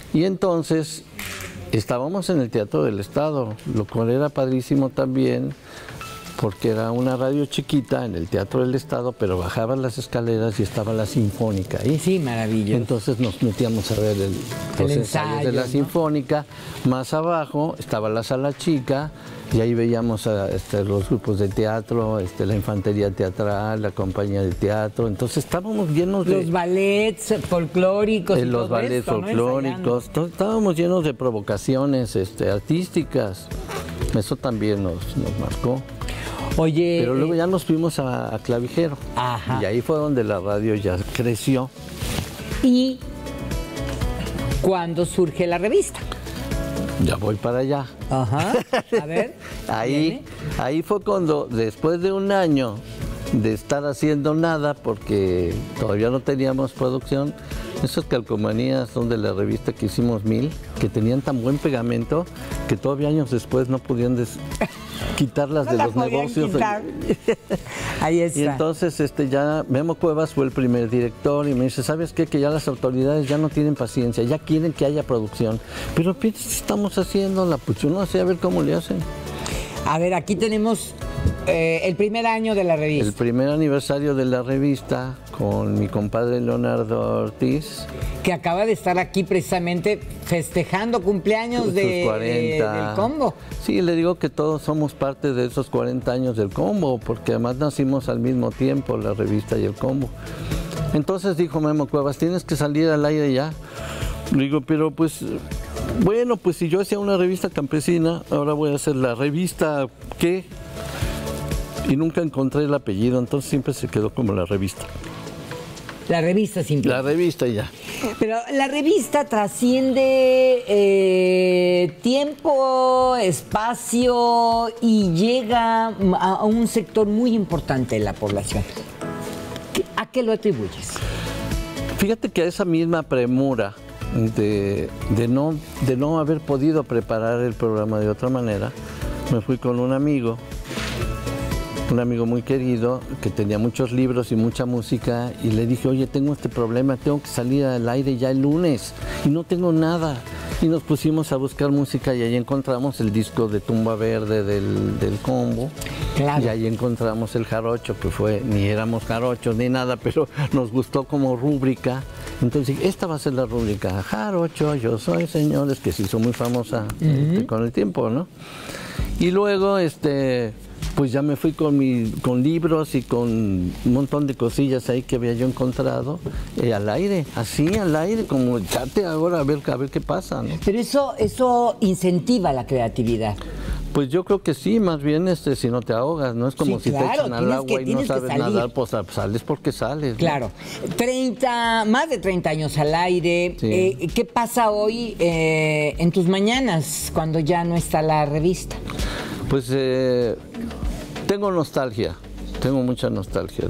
Y entonces estábamos en el Teatro del Estado, lo cual era padrísimo también, porque era una radio chiquita en el Teatro del Estado, pero bajabas las escaleras y estaba la Sinfónica ahí. Sí, maravilloso. Entonces nos metíamos a ver los ensayos de la Sinfónica. Más abajo estaba la Sala Chica y ahí veíamos a, los grupos de teatro, la infantería teatral, la compañía de teatro. Entonces estábamos llenos de... Los ballets folclóricos y los todo ballets esto, ¿no? folclóricos. Estábamos llenos de provocaciones artísticas. Eso también nos marcó. Oye, pero luego ya nos fuimos a Clavijero. Ajá. Y ahí fue donde la radio ya creció. ¿Y cuándo surge la revista? Ya voy para allá. Ajá. A ver. Ahí fue cuando, después de un año de estar haciendo nada, porque todavía no teníamos producción, esas calcomanías son de la revista que hicimos 1000, que tenían tan buen pegamento que todavía años después no podían quitarlas No de la los podían negocios. quitar. Ahí está. Y entonces ya Memo Cuevas fue el primer director y me dice, ¿sabes qué? Que ya las autoridades ya no tienen paciencia, ya quieren que haya producción. Pero piensas, estamos haciéndola, pues yo no sé, a ver cómo le hacen. A ver, aquí tenemos el primer año de la revista. El primer aniversario de la revista con mi compadre Leonardo Ortiz. Que acaba de estar aquí precisamente festejando cumpleaños de, 40. del Combo. Sí, le digo que todos somos parte de esos 40 años del Combo, porque además nacimos al mismo tiempo, la revista y el Combo. Entonces dijo Memo Cuevas, tienes que salir al aire ya. Le digo, pero pues, bueno, pues si yo hacía una revista campesina, ahora voy a hacer la revista, ¿qué? Y nunca encontré el apellido, entonces siempre se quedó como la revista. La revista simple. La revista y ya. Pero la revista trasciende tiempo, espacio y llega a un sector muy importante de la población. ¿A qué lo atribuyes? Fíjate que a esa misma premura de no haber podido preparar el programa de otra manera, me fui con un amigo muy querido, que tenía muchos libros y mucha música, y le dije, oye, tengo este problema, tengo que salir al aire ya el lunes, y no tengo nada. Y nos pusimos a buscar música, y ahí encontramos el disco de Tumba Verde del Combo. Claro. Y ahí encontramos el jarocho, que fue, ni éramos jarochos ni nada, pero nos gustó como rúbrica. Entonces, esta va a ser la rúbrica, jarocho, yo soy, señores, que se hizo muy famosa con el tiempo, ¿no? Y luego, pues ya me fui con libros y con un montón de cosillas ahí que había yo encontrado al aire, así al aire, como echate ahora a ver qué pasa, ¿no? Pero eso incentiva la creatividad. Pues yo creo que sí, más bien si no te ahogas, no es como Sí, si claro, te echan al agua y no sabes nadar, pues sales porque sales, ¿no? Claro, más de 30 años al aire. Sí. ¿Qué pasa hoy en tus mañanas cuando ya no está la revista? Pues tengo nostalgia, tengo mucha nostalgia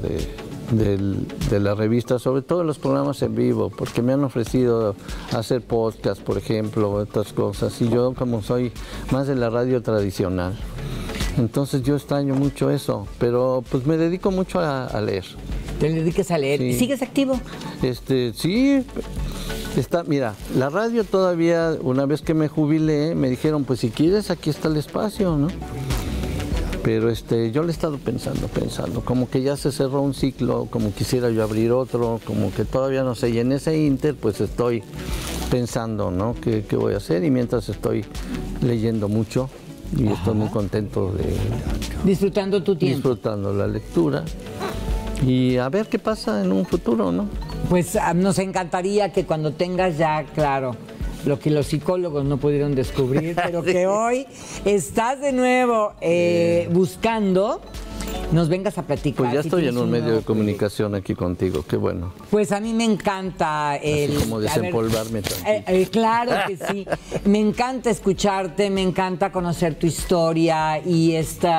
de la revista, sobre todo en los programas en vivo, porque me han ofrecido hacer podcast, por ejemplo, otras cosas, y yo como soy más de la radio tradicional, entonces yo extraño mucho eso, pero pues me dedico mucho a leer. ¿Te dedicas a leer? Sí. ¿Sigues activo? Sí. Mira, la radio todavía, una vez que me jubilé, me dijeron, pues si quieres, aquí está el espacio, ¿no? Pero yo le he estado pensando, como que ya se cerró un ciclo, como quisiera yo abrir otro, como que todavía no sé, y en ese inter pues estoy pensando, ¿no? ¿Qué voy a hacer? Y mientras estoy leyendo mucho y estoy muy contento de... Disfrutando tu tiempo. Disfrutando la lectura y a ver qué pasa en un futuro, ¿no? Pues nos encantaría que cuando tengas ya, claro, lo que los psicólogos no pudieron descubrir, pero que hoy estás de nuevo buscando, nos vengas a platicar. Pues ya estoy en un medio de comunicación aquí contigo, qué bueno. Pues a mí me encanta así como desempolvarme tantito. Claro que sí. Me encanta escucharte, me encanta conocer tu historia y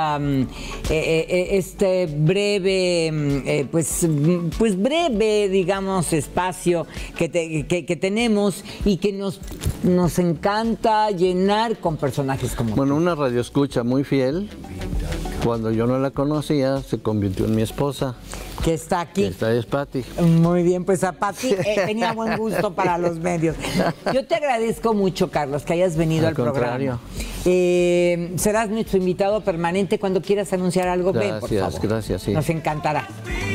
este breve, pues breve, digamos, espacio que tenemos y que nos encanta llenar con personajes como Bueno, tú. Una radioescucha muy fiel. Cuando yo no la conocía, se convirtió en mi esposa. Que está aquí. Esta es Pati. Muy bien, pues a Pati tenía buen gusto para los medios. Yo te agradezco mucho, Carlos, que hayas venido al contrario. programa. Serás nuestro invitado permanente cuando quieras anunciar algo. Ven, por Gracias, favor. gracias, sí. Nos encantará.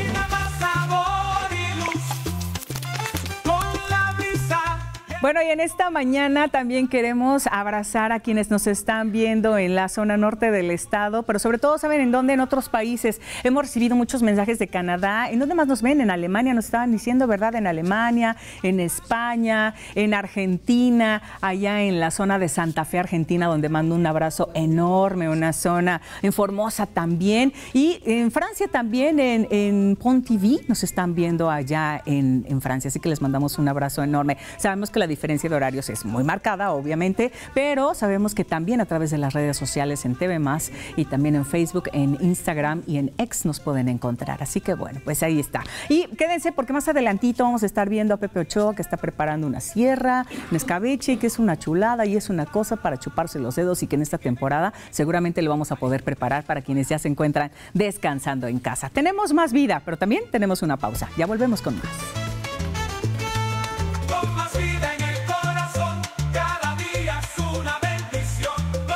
Bueno, y en esta mañana también queremos abrazar a quienes nos están viendo en la zona norte del estado, pero sobre todo, ¿saben en dónde? En otros países. Hemos recibido muchos mensajes de Canadá. ¿En dónde más nos ven? En Alemania, nos estaban diciendo, ¿verdad? En Alemania, en España, en Argentina, allá en la zona de Santa Fe, Argentina, donde mando un abrazo enorme, una zona en Formosa también. Y en Francia también, en Pontivy, nos están viendo allá en Francia. Así que les mandamos un abrazo enorme. Sabemos que la diferencia de horarios es muy marcada, obviamente, pero sabemos que también a través de las redes sociales en TV+, y también en Facebook, en Instagram y en X nos pueden encontrar. Así que bueno, pues ahí está. Y quédense porque más adelantito vamos a estar viendo a Pepe Ochoa, que está preparando una sierra, un escabeche, que es una chulada y es una cosa para chuparse los dedos, y que en esta temporada seguramente lo vamos a poder preparar para quienes ya se encuentran descansando en casa. Tenemos más vida, pero también tenemos una pausa. Ya volvemos con más. Con más vida en el corazón, cada día es una bendición.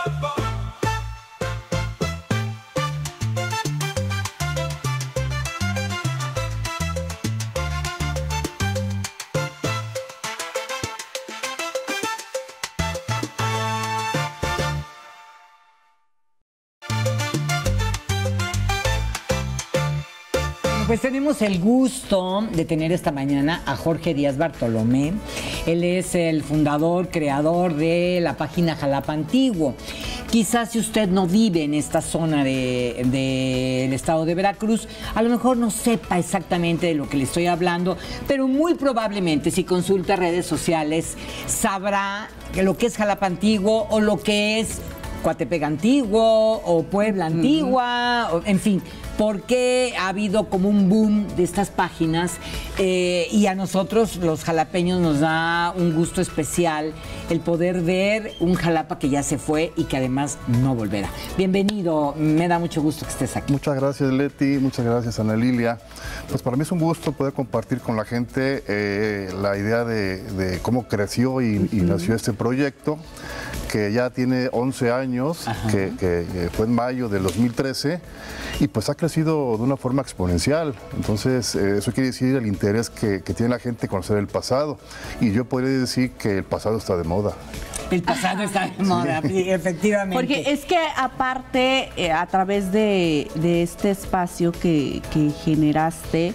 Pues tenemos el gusto de tener esta mañana a Jorge Díaz Bartolomé. Él es el fundador, creador de la página Jalapa Antiguo. Quizás si usted no vive en esta zona del estado de Veracruz, a lo mejor no sepa exactamente de lo que le estoy hablando, pero muy probablemente si consulta redes sociales sabrá que lo que es Jalapa Antiguo o lo que es Coatepec Antiguo o Puebla Antigua, en fin, porque ha habido como un boom de estas páginas y a nosotros los jalapeños nos da un gusto especial el poder ver un Jalapa que ya se fue y que además no volverá. Bienvenido, me da mucho gusto que estés aquí. Muchas gracias, Leti, muchas gracias, Ana Lilia. Pues para mí es un gusto poder compartir con la gente la idea de cómo creció y nació este proyecto, que ya tiene 11 años, que fue en mayo del 2013, y pues ha crecido de una forma exponencial. Entonces, eso quiere decir el interés que tiene la gente conocer el pasado. Y yo podría decir que el pasado está de moda. El pasado está de moda, sí, efectivamente. Porque es que aparte, a través de este espacio que generaste,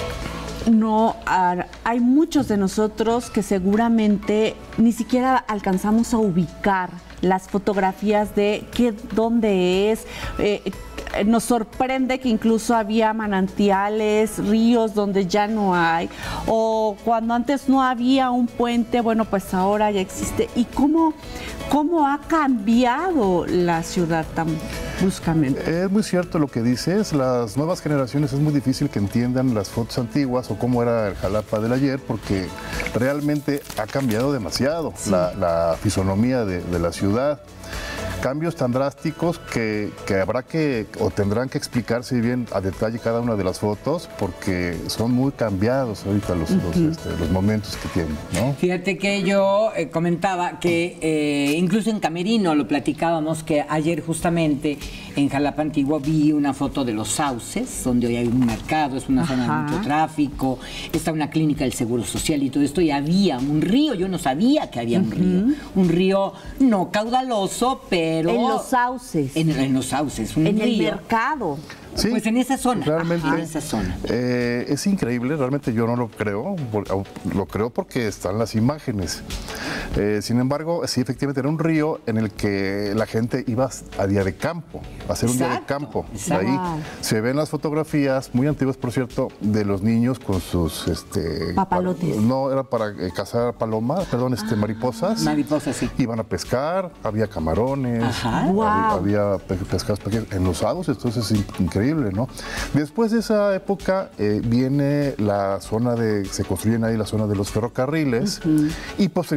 hay muchos de nosotros que seguramente ni siquiera alcanzamos a ubicar las fotografías de dónde es. Nos sorprende que incluso había manantiales, ríos donde ya no hay, o cuando antes no había un puente, bueno, pues ahora ya existe. ¿Y cómo ha cambiado la ciudad tan bruscamente? Es muy cierto lo que dices. Las nuevas generaciones es muy difícil que entiendan las fotos antiguas o cómo era el Jalapa del ayer, porque realmente ha cambiado demasiado la fisonomía de la ciudad. Cambios tan drásticos que habrá que o tendrán que explicarse bien a detalle cada una de las fotos, porque son muy cambiados ahorita los momentos que tienen, ¿no? Fíjate que yo comentaba que incluso en Camerino lo platicábamos, que ayer justamente en Jalapa Antiguo vi una foto de los sauces, donde hoy hay un mercado, es una zona de mucho tráfico, está una clínica del Seguro Social y todo esto, y había un río, yo no sabía que había un río no caudaloso, pero... En los sauces. En los sauces, un río. En el mercado. Sí, pues en esa zona. Realmente, en esa zona. Es increíble, realmente yo no lo creo, lo creo porque están las imágenes. Sin embargo, sí, efectivamente era un río en el que la gente iba a día de campo, a hacer un día de campo. Ahí se ven las fotografías, muy antiguas por cierto, de los niños con sus... papalotes. No, era para cazar palomas, perdón, mariposas. Mariposas, sí. Iban a pescar, había camarones, había pescados pequeños en los sauces, entonces es increíble, ¿no? Después de esa época viene la zona se construyen ahí la zona de los ferrocarriles y posteriormente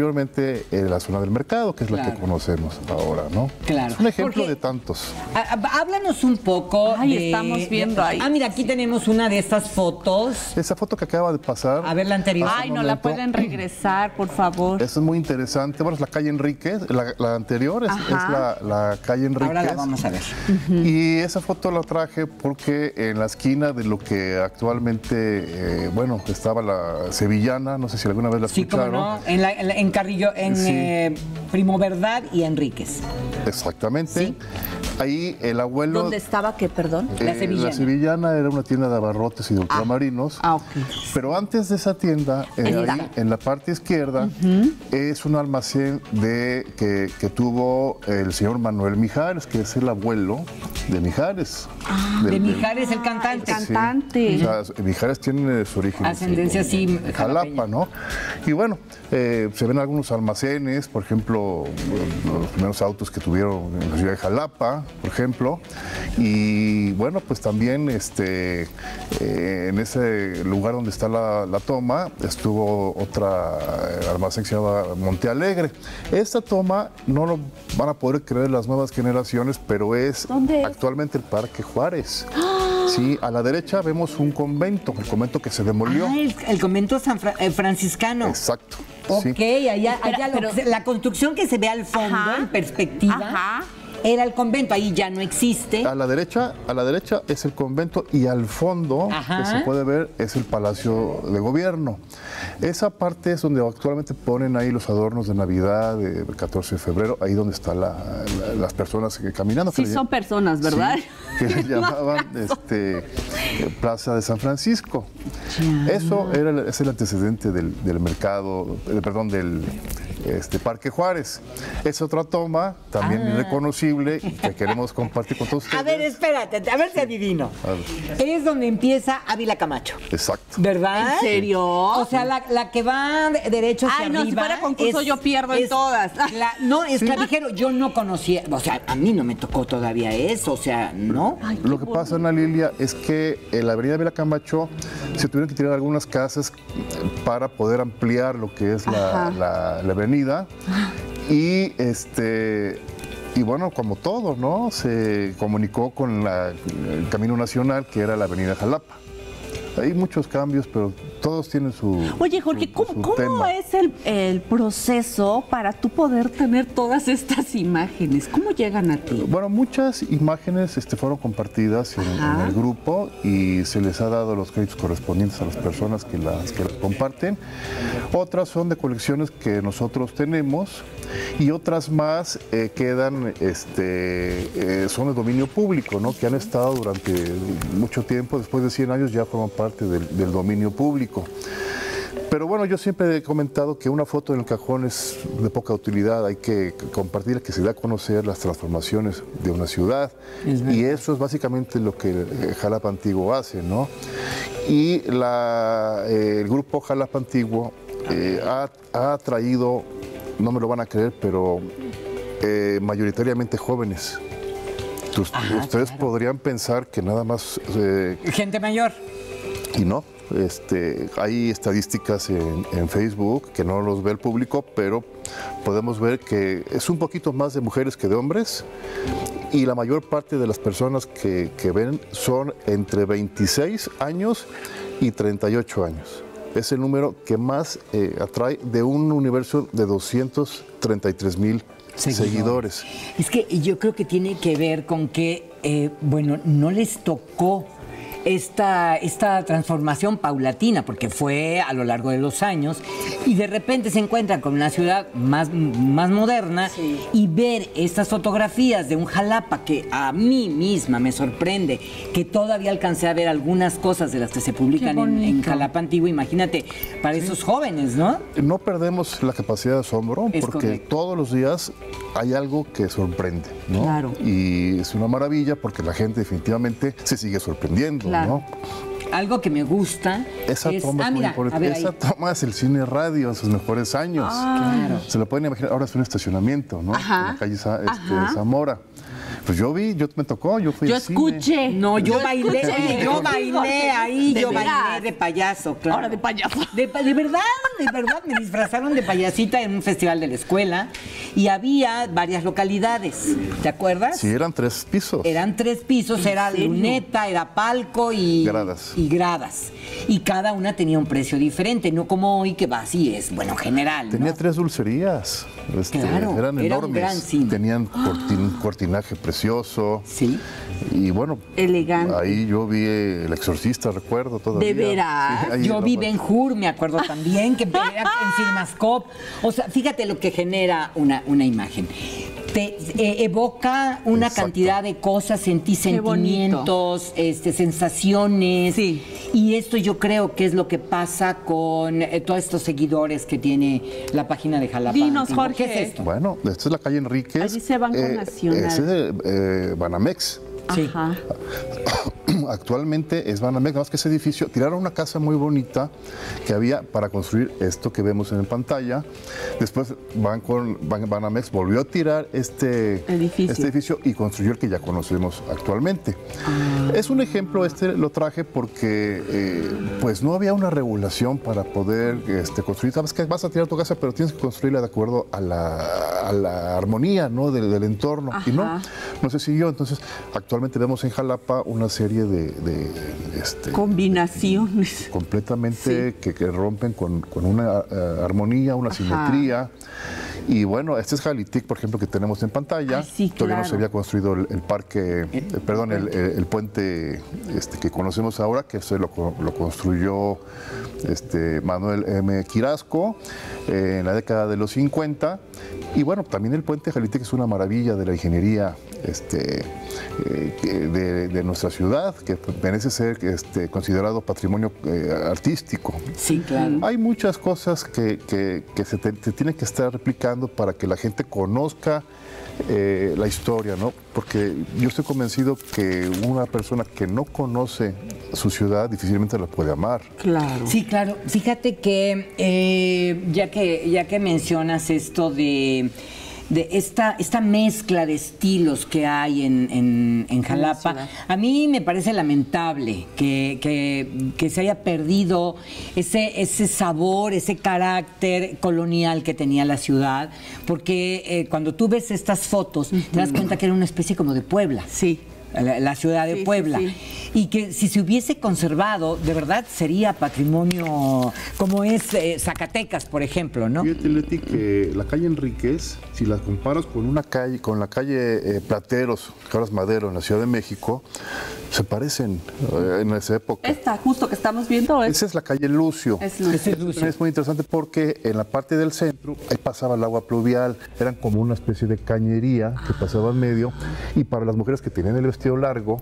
justamente la zona del mercado, que es la que conocemos ahora, ¿no? Claro. Es un ejemplo Porque- de tantos. Háblanos un poco Ay, estamos viendo ahí. Ah, mira, aquí tenemos una de estas fotos. Esa foto que acaba de pasar. A ver, la anterior. hace Ay, un no la momento, pueden regresar, por favor. Eso es muy interesante. Bueno, es la calle Enríquez, la anterior es Ajá. la calle Enríquez. Ahora la vamos a ver. Y esa foto la traje porque en la esquina de lo que actualmente, bueno, estaba la Sevillana, no sé si alguna vez la Sí, cómo escucharon. no, en Carrillo, en Sí. Primo Verdad y Enríquez. Exactamente. Sí. Ahí el abuelo... ¿Dónde estaba qué, perdón? La Sevillana. La Sevillana era una tienda de abarrotes y de ultramarinos. Ah, ok. Pero antes de esa tienda, ahí, en la parte izquierda, es un almacén que tuvo el señor Manuel Mijares, que es el abuelo de Mijares. De Mijares, el cantante. el cantante. O sea, Mijares tiene su origen Ascendencia, sí, en Jalapa, ¿no? Y bueno, se ven algunos almacenes, por ejemplo, los primeros autos que tuvieron en la ciudad de Jalapa, por ejemplo. Y bueno, pues también en ese lugar donde está la toma, estuvo otra almacén que se llama Monte Alegre. Esta toma no lo van a poder creer las nuevas generaciones, pero es ¿Dónde es? actualmente el Parque Juárez. Sí, a la derecha vemos un convento, el convento que se demolió. Ah, el convento franciscano. Exacto. Ok, sí. allá la construcción que se ve al fondo, Ajá. en perspectiva, Ajá. era el convento, ahí ya no existe. A la derecha es el convento y al fondo, Ajá. que se puede ver, es el Palacio de Gobierno. Esa parte es donde actualmente ponen ahí los adornos de Navidad, del 14 de febrero, ahí donde están las personas caminando. Sí, que le son personas, ¿verdad? Sí, que le llamaban Plaza de San Francisco. Eso es el antecedente del mercado, del Parque Juárez. Es otra toma, también irreconocible, que queremos compartir con todos ustedes. A ver, espérate, a ver si adivino. A ver. Es donde empieza Ávila Camacho, Exacto. ¿verdad? ¿En serio? O sea, la que va derecho hacia Ay, no, si arriba. fuera concurso yo pierdo en todas. No, es clavijero. Yo no conocía, o sea, a mí no me tocó todavía eso, o sea, ¿no? Lo que pasa, Ana Lilia, es que en la avenida Ávila Camacho se tuvieron que tirar algunas casas para poder ampliar lo que es la avenida. Y bueno, como todo, ¿no? Se comunicó con el Camino Nacional, que era la avenida Jalapa. Hay muchos cambios, pero todos tienen su Oye, Jorge, su ¿cómo tema. es el proceso para tú poder tener todas estas imágenes? ¿Cómo llegan a ti? Bueno, muchas imágenes fueron compartidas en el grupo y se les ha dado los créditos correspondientes a las personas que las comparten. Otras son de colecciones que nosotros tenemos y otras más quedan, son de dominio público, ¿no? Que han estado durante mucho tiempo, después de 100 años ya forman parte del dominio público. Pero bueno, yo siempre he comentado que una foto en el cajón es de poca utilidad, hay que compartir, que se dé a conocer las transformaciones de una ciudad. Y eso es básicamente lo que Jalapa Antiguo hace, ¿no? Y el grupo Jalapa Antiguo ha traído, no me lo van a creer, pero mayoritariamente jóvenes. Ustedes podrían pensar que nada más... Gente mayor. Y no. Hay estadísticas en Facebook que no los ve el público, pero podemos ver que es un poquito más de mujeres que de hombres y la mayor parte de las personas que ven son entre 26 años y 38 años. Es el número que más atrae de un universo de 233,000 seguidores. Es que yo creo que tiene que ver con que, bueno, no les tocó esta transformación paulatina, porque fue a lo largo de los años, y de repente se encuentran con una ciudad más moderna, y ver estas fotografías de un Jalapa que a mí misma me sorprende, que todavía alcancé a ver algunas cosas de las que se publican en Jalapa Antiguo, imagínate, para esos jóvenes, ¿no? No perdemos la capacidad de asombro, Es porque correcto. todos los días hay algo que sorprende, ¿no? Claro. Y es una maravilla porque la gente definitivamente se sigue sorprendiendo, Claro. ¿no? Algo que me gusta Esa toma es muy importante. a ver, Esa ahí. toma es el cine radio en sus mejores años. Claro. Se lo pueden imaginar, ahora es un estacionamiento, ¿no? Ajá. En la calle Ajá. Zamora. Pues yo me tocó, yo fui Yo al cine. escuché. No, yo bailé, escuché. yo bailé ahí, ¿De yo veras? bailé de payaso, claro. Ahora de payaso. De verdad, me disfrazaron de payasita en un festival de la escuela y había varias localidades, ¿te acuerdas? Sí, eran 3 pisos. Eran 3 pisos, era serio? luneta, era palco y Gradas. y gradas. Y cada una tenía un precio diferente, no como hoy que va así, es bueno, general, ¿no? Tenía 3 dulcerías. Claro, eran era un enormes. gran cine. Tenían cortinaje precioso. Sí. Y bueno, Elegante. ahí yo vi El Exorcista, recuerdo todavía. ¿De veras? Sí, ahí Yo en vi la- Ben Hur, me acuerdo también, que era en Cinemascope. O sea, fíjate lo que genera una imagen. Te evoca una Exacto. cantidad de cosas en ti, Qué bonito. sentimientos, sensaciones. Sí. Y esto yo creo que es lo que pasa con todos estos seguidores que tiene la página de Jalapa. Dinos, Antiguo. Jorge. ¿Qué es esto? Bueno, esta es la calle Enríquez. Ahí dice Banco Nacional. Ese es de Banamex. Sí. Ajá. Actualmente es Banamex, nada más que ese edificio, tiraron una casa muy bonita que había para construir esto que vemos en pantalla. Después Banamex volvió a tirar este edificio y construyó el que ya conocemos actualmente. Es un ejemplo, lo traje porque pues no había una regulación para poder construir. Sabes que vas a tirar tu casa, pero tienes que construirla de acuerdo a la armonía, ¿no? del entorno. Ajá. Y no se siguió. Entonces, actualmente vemos en Jalapa una serie de combinaciones completamente que rompen con una armonía, una simetría. Y bueno, este es Jalitic, por ejemplo, que tenemos en pantalla. Ay, sí, Todavía no claro. se había construido el parque, el puente que conocemos ahora, que se lo construyó Manuel M. Quirasco en la década de los 50. Y bueno, también el puente Jalitic es una maravilla de la ingeniería de nuestra ciudad, que merece ser considerado patrimonio artístico. Sí, claro. Hay muchas cosas que se tienen que estar replicando para que la gente conozca la historia, ¿no? Porque yo estoy convencido que una persona que no conoce su ciudad difícilmente la puede amar. Claro. Sí, claro. Fíjate que ya que mencionas esto de esta mezcla de estilos que hay en Jalapa, a mí me parece lamentable que se haya perdido ese sabor, ese carácter colonial que tenía la ciudad, porque cuando tú ves estas fotos te das cuenta que era una especie como de Puebla. Sí. La ciudad de Puebla. sí. Y que si se hubiese conservado, de verdad sería patrimonio como es Zacatecas, por ejemplo, ¿no? Fíjate, Leti, que la calle Enríquez, si la comparas con la calle Plateros, que ahora es Madero, en la Ciudad de México, se parecen en esa época. Esta justo que estamos viendo Esa es la calle Lucio. Es Lucio. Es muy interesante porque en la parte del centro ahí pasaba el agua pluvial, eran como una especie de cañería que pasaba en medio, y para las mujeres que tenían el vestido largo,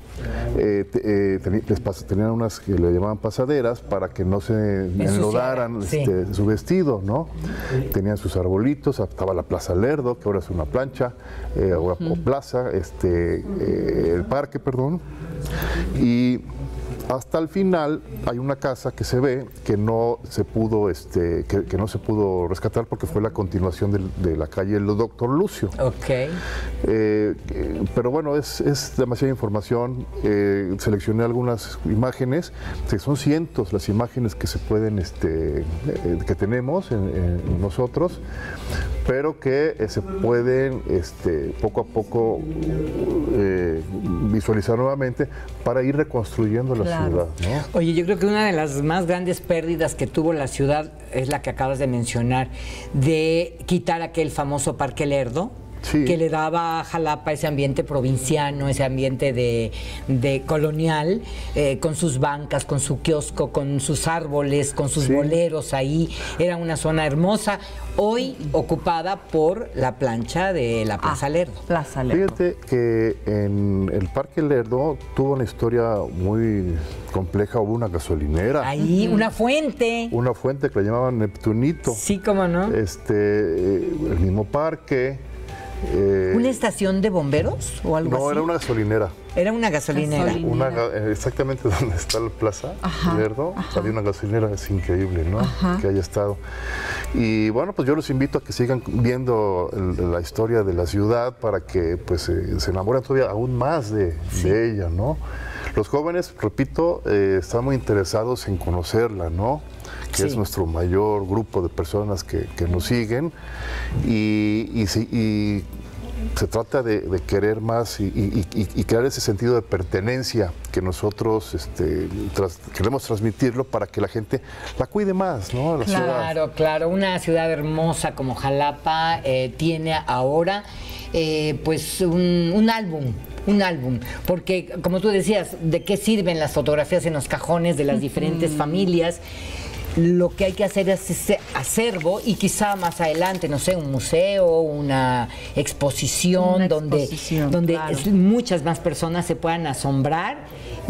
tenían unas que le llamaban pasaderas para que no se enlodaran su vestido, ¿no? Tenían sus arbolitos, estaba la Plaza Lerdo, que ahora es una plancha, o plaza, el parque, perdón. Y hasta el final hay una casa que se ve que no se pudo que no se pudo rescatar porque fue la continuación de la calle del Doctor Lucio. Ok. Pero bueno, es demasiada información. Seleccioné algunas imágenes, que son cientos las imágenes que se pueden que tenemos en nosotros, pero que se pueden poco a poco visualizar nuevamente para ir reconstruyendo la ciudad, ¿no? Oye, yo creo que una de las más grandes pérdidas que tuvo la ciudad es la que acabas de mencionar, de quitar aquel famoso Parque Lerdo. Sí. Que le daba a Jalapa ese ambiente provinciano, ese ambiente de colonial, con sus bancas, con su kiosco, con sus árboles, con sus boleros ahí. Era una zona hermosa, hoy ocupada por la plancha de la Plaza Lerdo. Plaza Lerdo. Fíjate que en el Parque Lerdo tuvo una historia muy compleja, hubo una gasolinera. Ahí, una fuente. Una fuente que la llamaban Neptunito. Sí, cómo no. El mismo parque. ¿Una estación de bomberos o algo así? No, era una gasolinera. Era una gasolinera. Exactamente donde está la Plaza Lerdo, había una gasolinera, es increíble, ¿no? Que haya estado. Y bueno, pues yo los invito a que sigan viendo la historia de la ciudad para que pues se enamoren todavía aún más de ella, ¿no? Los jóvenes, repito, están muy interesados en conocerla, ¿no? Que es nuestro mayor grupo de personas que nos siguen y se trata de querer más y crear ese sentido de pertenencia que nosotros queremos transmitirlo para que la gente la cuide más, ¿no? La ciudad. Claro, una ciudad hermosa como Jalapa tiene ahora pues un álbum, porque como tú decías, ¿de qué sirven las fotografías en los cajones de las diferentes familias? Lo que hay que hacer es ese acervo y quizá más adelante, no sé, un museo, una exposición, donde claro, muchas más personas se puedan asombrar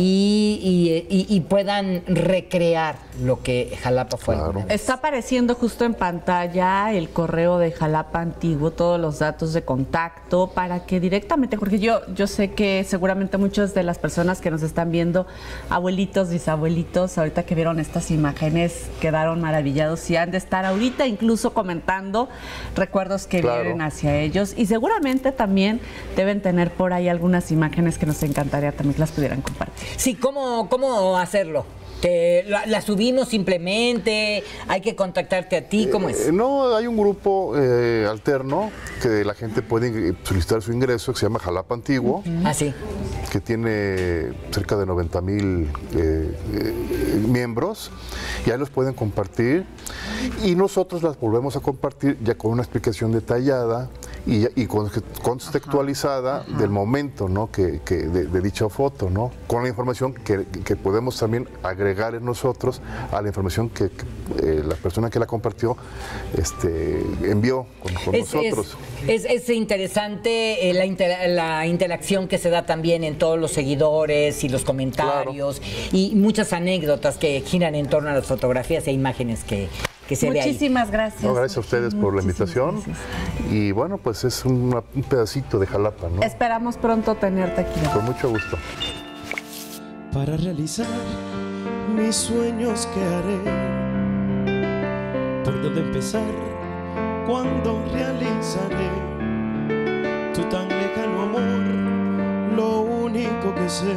y puedan recrear lo que Jalapa fue. Claro. Está apareciendo justo en pantalla el correo de Jalapa Antiguo, todos los datos de contacto para que directamente, porque yo sé que seguramente muchas de las personas que nos están viendo, abuelitos, bisabuelitos, ahorita que vieron estas imágenes, quedaron maravillados y han de estar ahorita incluso comentando recuerdos que vienen hacia ellos y seguramente también deben tener por ahí algunas imágenes que nos encantaría también que las pudieran compartir. Sí, ¿cómo hacerlo? ¿La subimos simplemente? ¿Hay que contactarte a ti? ¿Cómo es? No, hay un grupo alterno que la gente puede solicitar su ingreso, que se llama Jalapa Antiguo. Sí. Que tiene cerca de 90,000 miembros y ahí los pueden compartir y nosotros las volvemos a compartir ya con una explicación detallada y contextualizada del momento, ¿no? de dicha foto, ¿no? Con la información que podemos también agregar en nosotros a la información que la persona que la compartió envió con nosotros. Es interesante la interacción que se da también en todos los seguidores y los comentarios y muchas anécdotas que giran en torno a las fotografías e imágenes que se ve ahí. Muchísimas gracias. No, gracias a ustedes por la invitación. Y bueno, pues es un pedacito de Jalapa, ¿no? Esperamos pronto tenerte aquí. Con mucho gusto. Para realizar mis sueños que haré, ¿por dónde empezar? ¿Cuándo realizaré tu tan lejano amor? Lo único que sé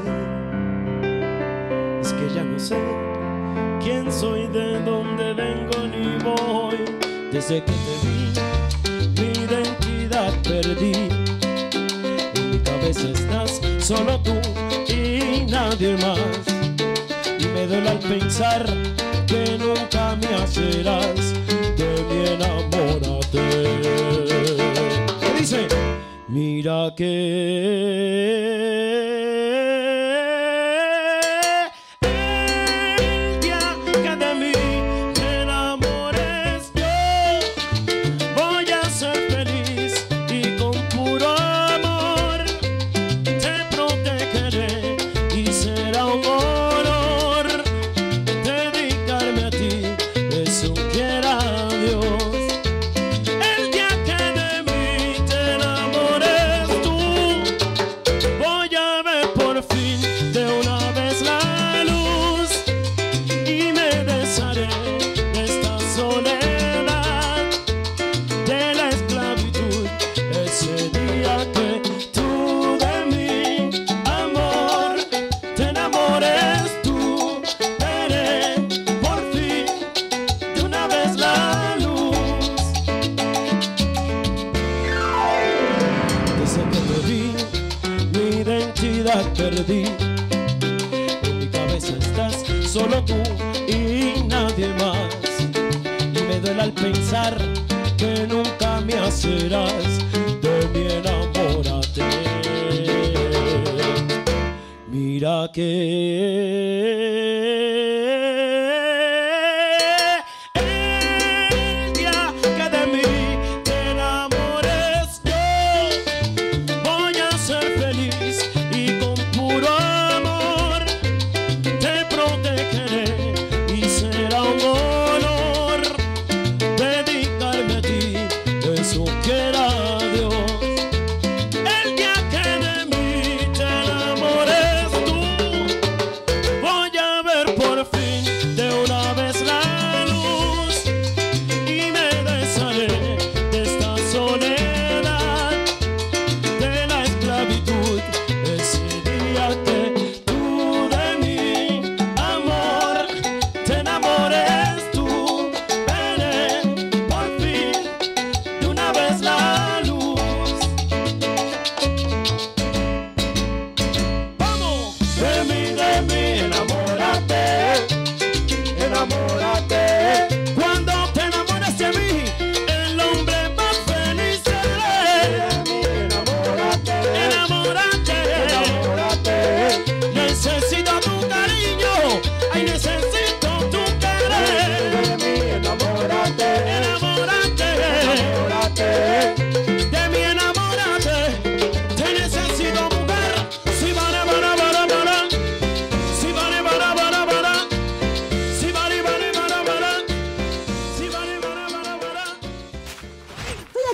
es que ya no sé quién soy, de dónde vengo ni voy. Desde que te vi, mi identidad perdí. En mi cabeza estás solo tú y nadie más. Y me duele al pensar que nunca me hacerás de mi enamórate. ¿Qué dice? Mira que perdí. En mi cabeza estás solo tú y nadie más. Y me duele al pensar que nunca me hacerás de mi enamórate. Mira que voy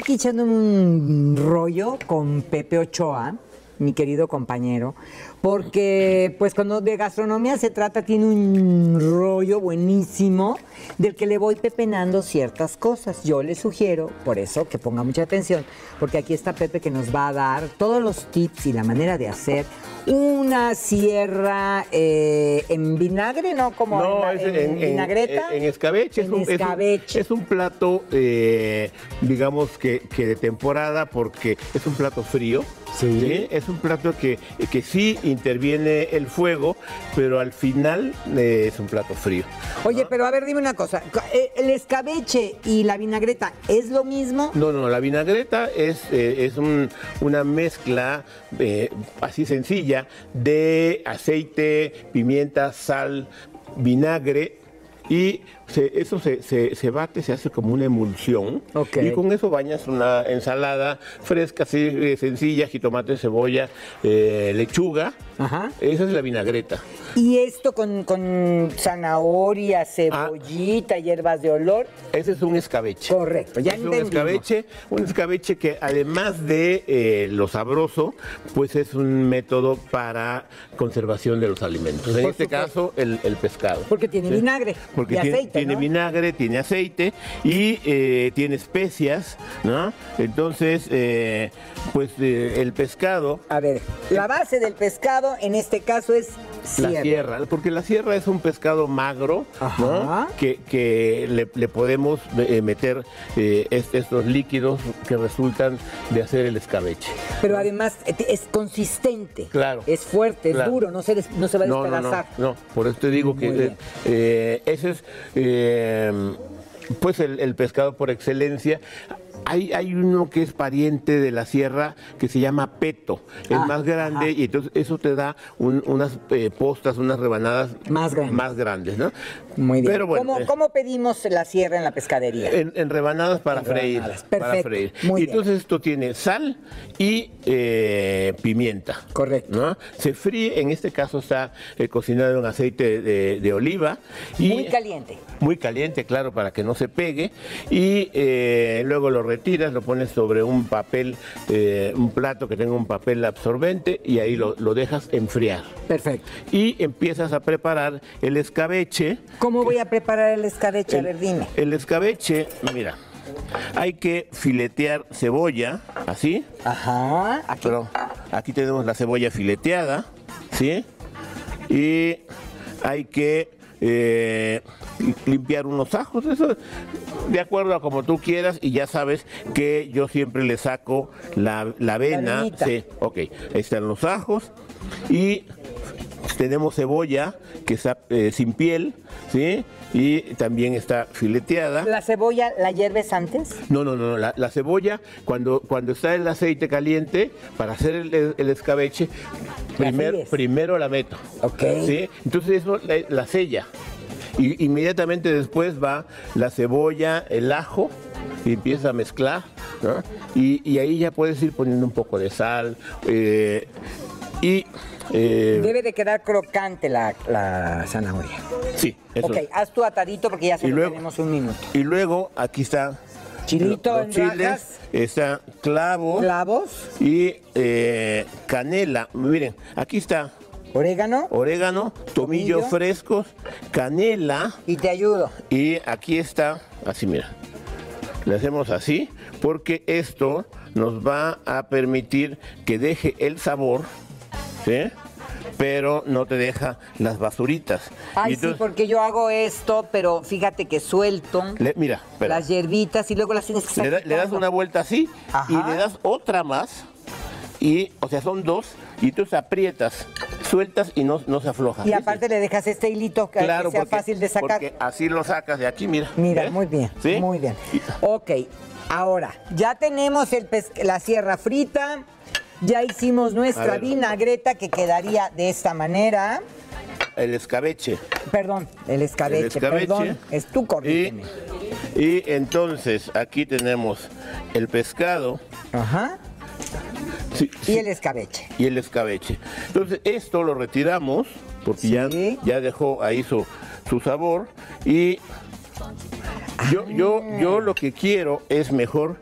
aquí echándome un rollo con Pepe Ochoa, mi querido compañero, porque pues cuando de gastronomía se trata tiene un rollo buenísimo del que le voy pepenando ciertas cosas. Yo le sugiero, por eso, que ponga mucha atención, porque aquí está Pepe que nos va a dar todos los tips y la manera de hacer una sierra en vinagre, ¿no? Como no, en vinagreta. En escabeche. Es un plato, digamos que de temporada, porque es un plato frío. Sí. ¿Sí? Es un plato que sí interviene el fuego, pero al final es un plato frío. Oye, pero a ver, dime una cosa. ¿El escabeche y la vinagreta es lo mismo? No, la vinagreta es una mezcla así sencilla de aceite, pimienta, sal, vinagre. Y eso se bate, se hace como una emulsión. Okay. Y con eso bañas una ensalada fresca, así sencilla, jitomate, cebolla, lechuga. Ajá. Esa es la vinagreta. ¿Y esto con zanahoria, cebollita, hierbas de olor? Ese es un escabeche. Correcto, ya es entendimos. un escabeche que además de lo sabroso, pues es un método para conservación de los alimentos. En este caso, el pescado. Porque tiene vinagre. Porque y aceite, tiene ¿no? vinagre, tiene aceite y tiene especias, ¿no? Entonces, el pescado... A ver, la base del pescado en este caso es sierra. La sierra, porque la sierra es un pescado magro, ¿no? Que le podemos meter estos líquidos que resultan de hacer el escabeche. Pero además es consistente. Claro. Es fuerte, Claro. es duro, no se va a despedazar. No, por eso te digo que ese es pues el pescado por excelencia. Hay uno que es pariente de la sierra que se llama peto, es más grande y entonces eso te da unas postas, unas rebanadas más grandes, ¿no? Muy bien. Pero bueno, ¿Cómo pedimos la sierra en la pescadería? En rebanadas para freír. Perfecto. Para freír. Muy y bien. entonces esto tiene sal y pimienta. Correcto. ¿No? Se fríe, en este caso está cocinado en aceite de oliva. Muy caliente. Muy caliente, claro, para que no se pegue. Y luego lo retiras, lo pones sobre un papel, un plato que tenga un papel absorbente y ahí lo dejas enfriar. Perfecto. Y empiezas a preparar el escabeche. ¿Cómo voy a preparar el escabeche? A ver, dime. El escabeche, mira, hay que filetear cebolla, así. Ajá. Aquí tenemos la cebolla fileteada, ¿sí? Y hay que limpiar unos ajos, eso de acuerdo a como tú quieras, y ya sabes que yo siempre le saco la avena. Sí, ok, ahí están los ajos y tenemos cebolla que está sin piel, ¿sí? Y también está fileteada. ¿La cebolla la hierves antes? No, la cebolla cuando está el aceite caliente para hacer el escabeche, primero la meto. Ok. ¿Sí? Entonces eso la sella. Y inmediatamente después va la cebolla, el ajo, y empieza a mezclar, ¿no? Y ahí ya puedes ir poniendo un poco de sal. Debe de quedar crocante la zanahoria. Sí, eso. Ok, haz tu atadito porque ya solo tenemos un minuto. Y luego aquí está chilito los en chiles, rajas. está clavos y canela. Miren, aquí está orégano, tomillo frescos, canela. Y te ayudo. Y aquí está, así mira, le hacemos así porque esto nos va a permitir que deje el sabor, ¿sí? Pero no te deja las basuritas. Ay, entonces, sí, porque yo hago esto, pero fíjate que suelto mira, espera. las hierbitas y luego las tienes que estar Le das una vuelta así y le das otra más. Y, o sea, son dos y tú aprietas, sueltas y no se afloja. Y aparte le dejas este hilito que sea fácil de sacar. Porque así lo sacas de aquí, mira. Mira, ¿ves? muy bien, ¿Sí? muy bien. Ok, ahora, ya tenemos la sierra frita, ya hicimos nuestra vinagreta que quedaría de esta manera. El escabeche. Perdón, el escabeche. Perdón, es tu corrígeme. Y entonces aquí tenemos el pescado. Ajá. Sí, y el escabeche. Y el escabeche. Entonces esto lo retiramos porque ya dejó ahí su sabor. Y yo lo que quiero es mejor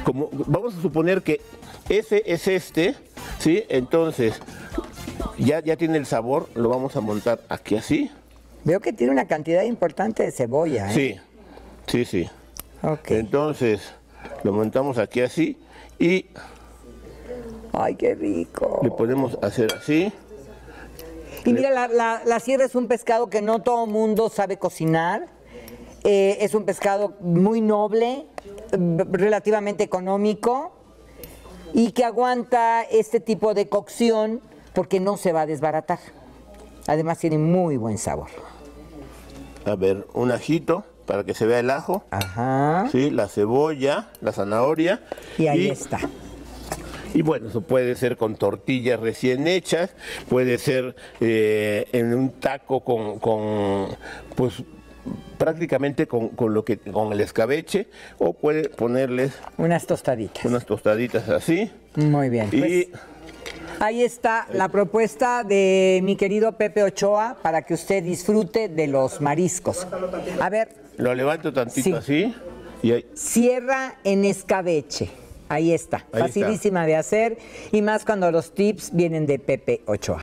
como vamos a suponer que ese es este, ¿sí? Entonces, ya tiene el sabor, lo vamos a montar aquí así. Veo que tiene una cantidad importante de cebolla, ¿eh? Sí. Ok. Entonces, lo montamos aquí así y... ¡Ay, qué rico! Le podemos hacer así. Y mira, la sierra es un pescado que no todo mundo sabe cocinar. Es un pescado muy noble, relativamente económico y que aguanta este tipo de cocción porque no se va a desbaratar. Además tiene muy buen sabor. A ver, un ajito para que se vea el ajo. Ajá. Sí, la cebolla, la zanahoria. Y ahí está. Y bueno, eso puede ser con tortillas recién hechas, puede ser en un taco pues prácticamente con el escabeche, o puede ponerles unas tostaditas. Unas tostaditas así. Muy bien. Y ahí está la propuesta de mi querido Pepe Ochoa para que usted disfrute de los mariscos. A ver. Lo levanto tantito así. Y ahí. Sierra en escabeche. Ahí está. Ahí facilísima de hacer y más cuando los tips vienen de Pepe Ochoa.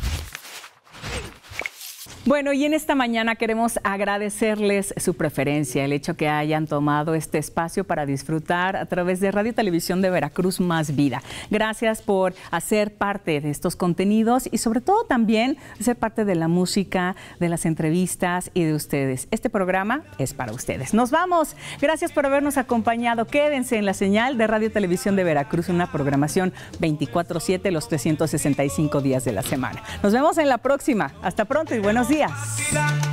Bueno, y en esta mañana queremos agradecerles su preferencia, el hecho que hayan tomado este espacio para disfrutar a través de Radio Televisión de Veracruz Más Vida. Gracias por hacer parte de estos contenidos y sobre todo también ser parte de la música, de las entrevistas y de ustedes. Este programa es para ustedes. Nos vamos. Gracias por habernos acompañado. Quédense en la señal de Radio Televisión de Veracruz, una programación 24/7 los 365 días de la semana. Nos vemos en la próxima. Hasta pronto y buenos días.